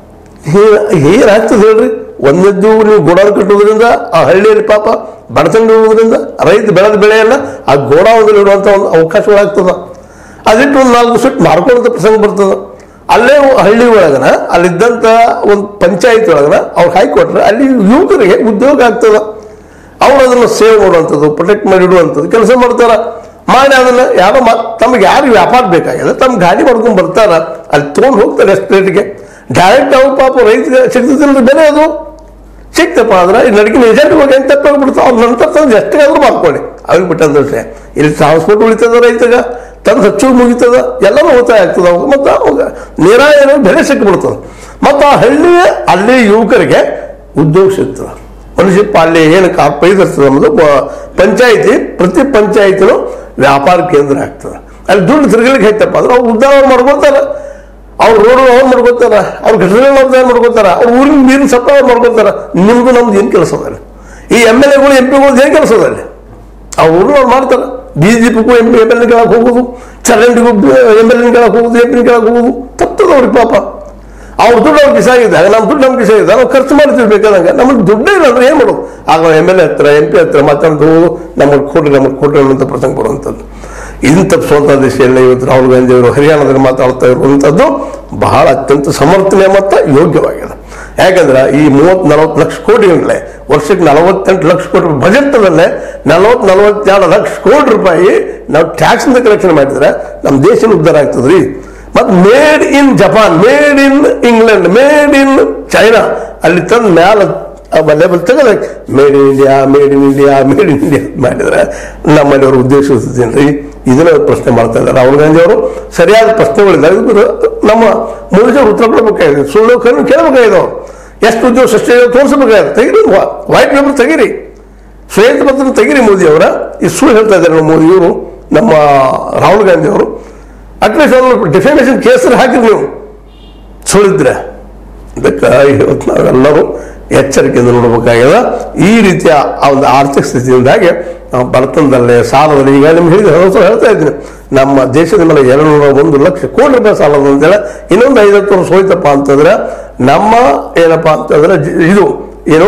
ಏನಾಗ್ತದೆ ಹೇಳ್ರಿ? ಒಂದದ್ದು ನೀವು ಗೋಡಾವನ ಕಟ್ಟೋದ್ರಿಂದ ಆ ಹಳ್ಳಿಯಲ್ಲಿ ಪಾಪ ಬಡತನ ಇರುವುದರಿಂದ ರೈತ ಬೆಳೆದ ಬೆಳೆಯಲ್ಲ ಆ ಗೋಡಾವನದಲ್ಲಿ ಇಡುವಂಥ ಒಂದು ಅವಕಾಶಗಳಾಗ್ತದ. ಅದಿಟ್ಟು ಒಂದು ನಾಲ್ಕು ಸುಟ್ಟು ಮಾರ್ಕೊಳ್ಳೋಂಥ ಪ್ರಸಂಗ ಬರ್ತದೆ. ಅಲ್ಲೇ ಹಳ್ಳಿ ಒಳಗನ ಅಲ್ಲಿದ್ದಂಥ ಒಂದು ಪಂಚಾಯತ್ ಒಳಗನ ಅವ್ರು ಹಾಕಿಕೊಟ್ರೆ ಅಲ್ಲಿ ಯುವಕರಿಗೆ ಉದ್ಯೋಗ ಆಗ್ತದ. ಅವ್ರು ಅದನ್ನು ಸೇವ್ ಮಾಡುವಂಥದ್ದು, ಪ್ರೊಟೆಕ್ಟ್ ಮಾಡಿ ಇಡುವಂಥದ್ದು ಕೆಲಸ ಮಾಡ್ತಾರ. ಮಾಡಿ ಅದನ್ನು ಯಾರೋ ತಮಗೆ ಯಾರು ವ್ಯಾಪಾರ ಬೇಕಾಗಿದೆ ತಮ್ಮ ಗಾಡಿ ಮಾಡ್ಕೊಂಡು ಬರ್ತಾರ, ಅಲ್ಲಿ ತೊಗೊಂಡು ಹೋಗ್ತಾರೆ ಎಷ್ಟು ರೇಟ್ಗೆ. ಡೈರೆಕ್ಟ್ ಅವ್ರು ಪಾಪ ರೈತರಿಗೆ ಸಿಗ್ತದಿಲ್ಲ ಬೆಲೆ, ಅದು ಸಿಕ್ತಪ್ಪ ಅಂದ್ರೆ ಈ ನಡಿಗೆ ಏಜೆಂಟ್ ಹೋಗಿ ಹೆಂಗೆ ತಪ್ಪಾಗ್ಬಿಡ್ತಾವೆ. ಅವ್ರ ನಂತರ ತಂದು ಎಷ್ಟಾದ್ರೂ ಮಾಡ್ಕೊಳ್ಳಿ, ಅವ್ರಿಗೆ ಬಿಟ್ಟಂದ್ರೆ ಇಲ್ಲಿ ಟ್ರಾನ್ಸ್ಪೋರ್ಟ್ ಉಳಿತದ, ರೈತಗ ತಂದು ಹಚ್ಚು ಮುಗಿತದ, ಎಲ್ಲರೂ ಉಳಿತಾಯ ಆಗ್ತದ. ಅವಾಗ ಮತ್ತು ಅವಾಗ ನೀರಾವರಿ ಬೆಲೆ ಸಿಕ್ಕಿಬಿಡ್ತದೆ. ಮತ್ತು ಆ ಹಳ್ಳಿಯ ಅಲ್ಲಿ ಯುವಕರಿಗೆ ಉದ್ಯೋಗ ಸಿಗ್ತದೆ. ಮನುಷ್ಯಪ್ಪ ಅಲ್ಲಿ ಏನು ಕಾರ್ಪೊರೇಟ್ ಇರ್ತದೆ ನಮ್ಮದು ಪಂಚಾಯಿತಿ, ಪ್ರತಿ ಪಂಚಾಯಿತಿನೂ ವ್ಯಾಪಾರ ಕೇಂದ್ರ ಆಗ್ತದೆ. ಅಲ್ಲಿ ದುಡ್ಡು ತಿರುಗಲಿಕ್ಕೆ ಐತಪ್ಪ ಅಂದ್ರೆ ಅವ್ರು ಉದ್ಯೋಗ ಮಾಡ್ಕೊತಾರೆ, ಅವ್ರು ರೋಡ್ ಅವ್ರು ಮಾಡ್ಕೊತಾರ, ಅವ್ರ ಘಟನೆಗಳು ಅವ್ರು ತಯಾರು ಮಾಡ್ಕೊತಾರ, ಅವ್ರ ಊರಿನ ನೀರಿನ ಸಪ್ಲೈ ಅವ್ರು ಮಾಡ್ಕೊತಾರ. ನಿಮ್ದು ನಮ್ದು ಏನು ಕೆಲಸ ಅದ? ಈ ಎಮ್ ಎಲ್ ಎಗಳು ಎಂ ಪಿಗಳು ಏನು ಕೆಲಸ ಅದಲ್ಲಿ? ಅವ್ರ ಊರು ಅವ್ರು ಮಾಡ್ತಾರೆ. ಬಿ ಜೆ ಪಿಗೂ M P M L A ಕೇಳಕ್ಕೆ ಹೋಗೋದು, ಚರಂಡಿಗೂ ಎಮ್ ಎಲ್ ಎನ್ ಕೇಳಕ್ಕೆ ಹೋಗೋದು, ಎಂ ಪಿನ ಕೇಳಕ್ಕೆ ಹೋಗೋದು ತಪ್ಪದ ಅವ್ರಿಗೆ ಪಾಪ. ಅವ್ರ ದುಡ್ಡು ಅವ್ರ ಕಿಸಾಗಿದ್ದಾಗ ನಮ್ಮ ದುಡ್ಡು ನಮ್ಮ ಕಿಸಾಗಿದ್ದಾಗ ನಾವು ಖರ್ಚು ಮಾಡ್ತೀವಿ ಬೇಕಾದಂಗೆ. ನಮಗೆ ದುಡ್ಡೇ ಇಲ್ಲ ಅಂದ್ರೆ ಏನು ಮಾಡೋದು? ಆಗ ಎಮ್ ಎಲ್ ಎ ಹತ್ರ ಎಂ ಪಿ ಹತ್ರ ಮಾತಾಡ್ದು ಹೋಗೋದು, ನಮಗೆ ಕೊಡ್ರಿ ನಮಗೆ ಕೊಡ್ರಿ ಅನ್ನೋಂಥ ಪ್ರಸಂಗ ಬರುವಂಥದ್ದು. ಇದನ್ನು ತಪ್ಪಿಸುವಂಥ ದಿಶೆಯಲ್ಲಿ ಇವತ್ತು ರಾಹುಲ್ ಗಾಂಧಿ ಅವರು ಹರಿಯಾಣದಲ್ಲಿ ಮಾತಾಡ್ತಾ ಇರುವಂಥದ್ದು ಬಹಳ ಅತ್ಯಂತ ಸಮರ್ಥನೆ ಮತ್ತು ಯೋಗ್ಯವಾಗಿದೆ. ಯಾಕಂದ್ರೆ ಈ ಮೂವತ್ತು ನಲವತ್ತು ಲಕ್ಷ ಕೋಟಿಗಳಲ್ಲೇ ವರ್ಷಕ್ಕೆ ನಲವತ್ತೆಂಟು ಲಕ್ಷ ಕೋಟಿ ಬಜೆಟ್ನಲ್ಲೇ ನಲವತ್ತು ನಲವತ್ತೆರಡು ಲಕ್ಷ ಕೋಟಿ ರೂಪಾಯಿ ನಾವು ಟ್ಯಾಕ್ಸಿಂದ ಕಲೆಕ್ಷನ್ ಮಾಡಿದ್ರೆ ನಮ್ಮ ದೇಶದ ಉದ್ಧಾರ ಆಗ್ತದ್ರಿ. ಮತ್ತು made in Japan, made in England, made in China ಅಲ್ಲಿ ತಂದು ಮ್ಯಾಲ ಲೇಬಲ್ ತೆಗೆದ made in India, made in India, made in India ಮಾಡಿದ್ರೆ ನಮ್ಮಲ್ಲಿ ಅವರು ಉದ್ದೇಶಿಸ್ತೀನಿ. ಇದನ್ನ ಪ್ರಶ್ನೆ ಮಾಡ್ತಾ ಇದ್ದಾರೆ ರಾಹುಲ್ ಗಾಂಧಿ ಅವರು. ಸರಿಯಾದ ಪ್ರಶ್ನೆಗಳಿದ್ದಾರೆ, ನಮ್ಮ ಮೋದಿಯವರು ಉತ್ತರ ಕೊಡಬೇಕಾಗಿದೆ, ಸುಳ್ಳು ಕಣ್ಣು ಕೇಳಬೇಕಾಗಿದೆ. ಎಷ್ಟು ಉದ್ಯೋಗ ಸೃಷ್ಟಿ ತೋರಿಸಬೇಕಾಗಿದೆ, ತೆಗಿರಿ ವೈಟ್ ಪೇಪರ್ ತೆಗೀರಿ, ಶ್ವೇತ ಪತ್ರ ತೆಗೀರಿ ಮೋದಿ ಅವರ. ಈ ಸುಳ್ಳು ಹೇಳ್ತಾ ಇದ್ದಾರೆ ಮೋದಿಯವರು, ನಮ್ಮ ರಾಹುಲ್ ಗಾಂಧಿ ಅವರು. ಅಟ್ಲೀಸ್ಟ್ ಅವ್ರು ಡಿಫೆಮೇಷನ್ ಕೇಸರಿ ಹಾಕಿರಿ ನೀವು ಸುಳಿದ್ರೆ. ಅದಕ್ಕೆ ಇವತ್ತು ನಾವೆಲ್ಲರೂ ಎಚ್ಚರಿಕೆಯಿಂದ ನೋಡಬೇಕಾಗ್ಯದ. ಈ ರೀತಿಯ ಆ ಒಂದು ಆರ್ಥಿಕ ಸ್ಥಿತಿಯಿಂದಾಗಿ ನಾವು ಬಡತನದಲ್ಲೇ ಸಾಲದಲ್ಲಿ ಈಗ ನಿಮ್ಗೆ ಹೇಳಿದ ಹೊಸ ಹೇಳ್ತಾ ಇದ್ದೀನಿ, ನಮ್ಮ ದೇಶದ ಮೇಲೆ ಎರಡು ನೂರ ಒಂದು ಲಕ್ಷ ಕೋಟಿ ರೂಪಾಯಿ ಸಾಲದ ಅಂತೇಳಿ ಇನ್ನೊಂದು ಐವತ್ತು ವರ್ಷ ಹೋಯ್ತಪ್ಪ ಅಂತಂದ್ರೆ ನಮ್ಮ ಏನಪ್ಪ ಅಂತಂದ್ರೆ ಇದು ಏನೋ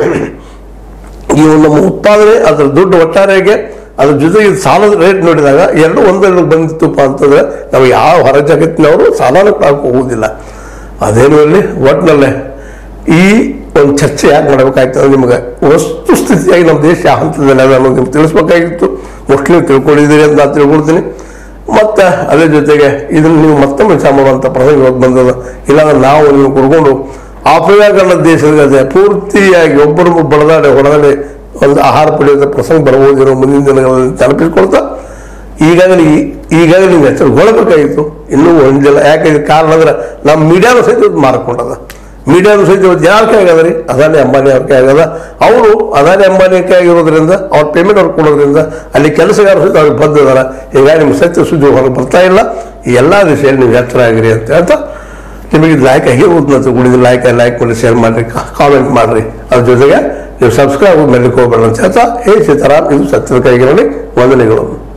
ಈ ನಮ್ಮ ಉತ್ಪಾದನೆ ಅದರ ದುಡ್ಡು ಒಟ್ಟಾರೆಗೆ ಅದ್ರ ಜೊತೆಗೆ ಸಾಲದ ರೇಟ್ ನೋಡಿದಾಗ ಎರಡು ಒಂದೆರಡು ಬಂದಿತ್ತಪ್ಪ ಅಂತಂದ್ರೆ ನಾವು ಯಾವ ಹೊರ ಜಗತ್ತಿನವರು ಸಾಲನ ಕೊಡಕ್ಕೆ ಹೋಗುವುದಿಲ್ಲ. ಅದೇನು ಇಲ್ಲಿ ಒಟ್ಟಿನಲ್ಲೇ ಈ ಒಂದು ಚರ್ಚೆ ಯಾಕೆ ಮಾಡಬೇಕಾಗ್ತದೆ ನಿಮ್ಗೆ ವಸ್ತು ಸ್ಥಿತಿಯಾಗಿ ನಮ್ಮ ದೇಶ ಯಾವ ಹಂತದಲ್ಲಿ ಅದ ಅನ್ನೋದು ನಿಮ್ಗೆ ತಿಳಿಸ್ಬೇಕಾಗಿತ್ತು. ಮೋಸ್ಟ್ಲಿ ತಿಳ್ಕೊಂಡಿದ್ದೀರಿ ಅಂತ ನಾನು ತಿಳ್ಕೊಳ್ತೀನಿ. ಮತ್ತು ಅದೇ ಜೊತೆಗೆ ಇದನ್ನು ನೀವು ಮತ್ತೊಮ್ಮೆ ವಿಚಾರ ಮಾಡುವಂಥ ಪ್ರಸಂಗ ಬಂದದ. ಇಲ್ಲಾಂದ್ರೆ ನಾವು ನೀವು ಕುಡ್ಕೊಂಡು ಆಫ್ರಿಕಾದ ದೇಶದ ಪೂರ್ತಿಯಾಗಿ ಒಬ್ಬರೊಬ್ಬರು ಬಡದಾಡಿ ಹೊಡೆದಾಡಿ ಒಂದು ಆಹಾರ ಪಡೆಯುವ ಪ್ರಸಂಗ ಬರ್ಬೋದಿರೋ ಮುಂದಿನ ದಿನಗಳಲ್ಲಿ ನೆನಪಿಸ್ಕೊಳ್ತಾ ಈಗಾಗಲೇ ಈಗಾಗಲೇ ನೀವು ಎಚ್ಚರಗೊಳ್ಳಬೇಕಾಗಿತ್ತು. ಇನ್ನೂ ಒಂದಿಲ್ಲ. ಯಾಕೆ ಕಾರಣ ಅಂದ್ರೆ ನಮ್ಮ ಮೀಡಿಯಾನು ಸಹಿತ ಮಾರ್ಕೊಂಡದ. ಮೀಡಿಯಾನು ಸಹಿತ ಯಾರ ಕೈ ಆಗದ ರೀ? ಅದಾನಿ ಅಂಬಾನಿ ಅವ್ರ ಕೈ ಆಗದ. ಅವರು ಅದಾನಿ ಅಂಬಾನಿ ಕೈ ಆಗಿರೋದ್ರಿಂದ ಅವ್ರ ಪೇಮೆಂಟ್ ಅವ್ರು ಕೊಡೋದ್ರಿಂದ ಅಲ್ಲಿ ಕೆಲಸಗಾರ ಸಹಿತ ಅವ್ರಿಗೆ ಬದ್ಧದಾರ. ಹೀಗಾಗಿ ನಿಮ್ಗೆ ಸತ್ಯ ಸುದ್ದಿ ಹೊರಗೆ ಬರ್ತಾ ಇಲ್ಲ. ಈ ಎಲ್ಲ ದಿಶೆಯಲ್ಲಿ ನೀವು ಎಚ್ಚರ ಆಗಿರಿ ಅಂತ ಹೇಳ್ತಾ ನಿಮಗೆ ಲೈಕ್ ಆಗಿರ್ಬೋದು ಅಂತ ಉಳಿದ ಲೈಕ್ ಲೈಕ್ ಮಾಡಿ ಶೇರ್ ಮಾಡಿರಿ, ಕಾಮೆಂಟ್ ಮಾಡಿರಿ. ಅದ್ರ ಜೊತೆಗೆ ನೀವು ಸಬ್ಸ್ಕ್ರೈಬ್ ಮಾಡಲಿಕ್ಕೆ ಹೋಗ್ಬೇಡ ಅಂತ ಹೇಳ್ತಾ ಹೇ ಸೀತಾರಾಮ್, ಇದು ಸತ್ಯದ ಕೈಗಿರಲಿ. ವಂದನೆಗಳು.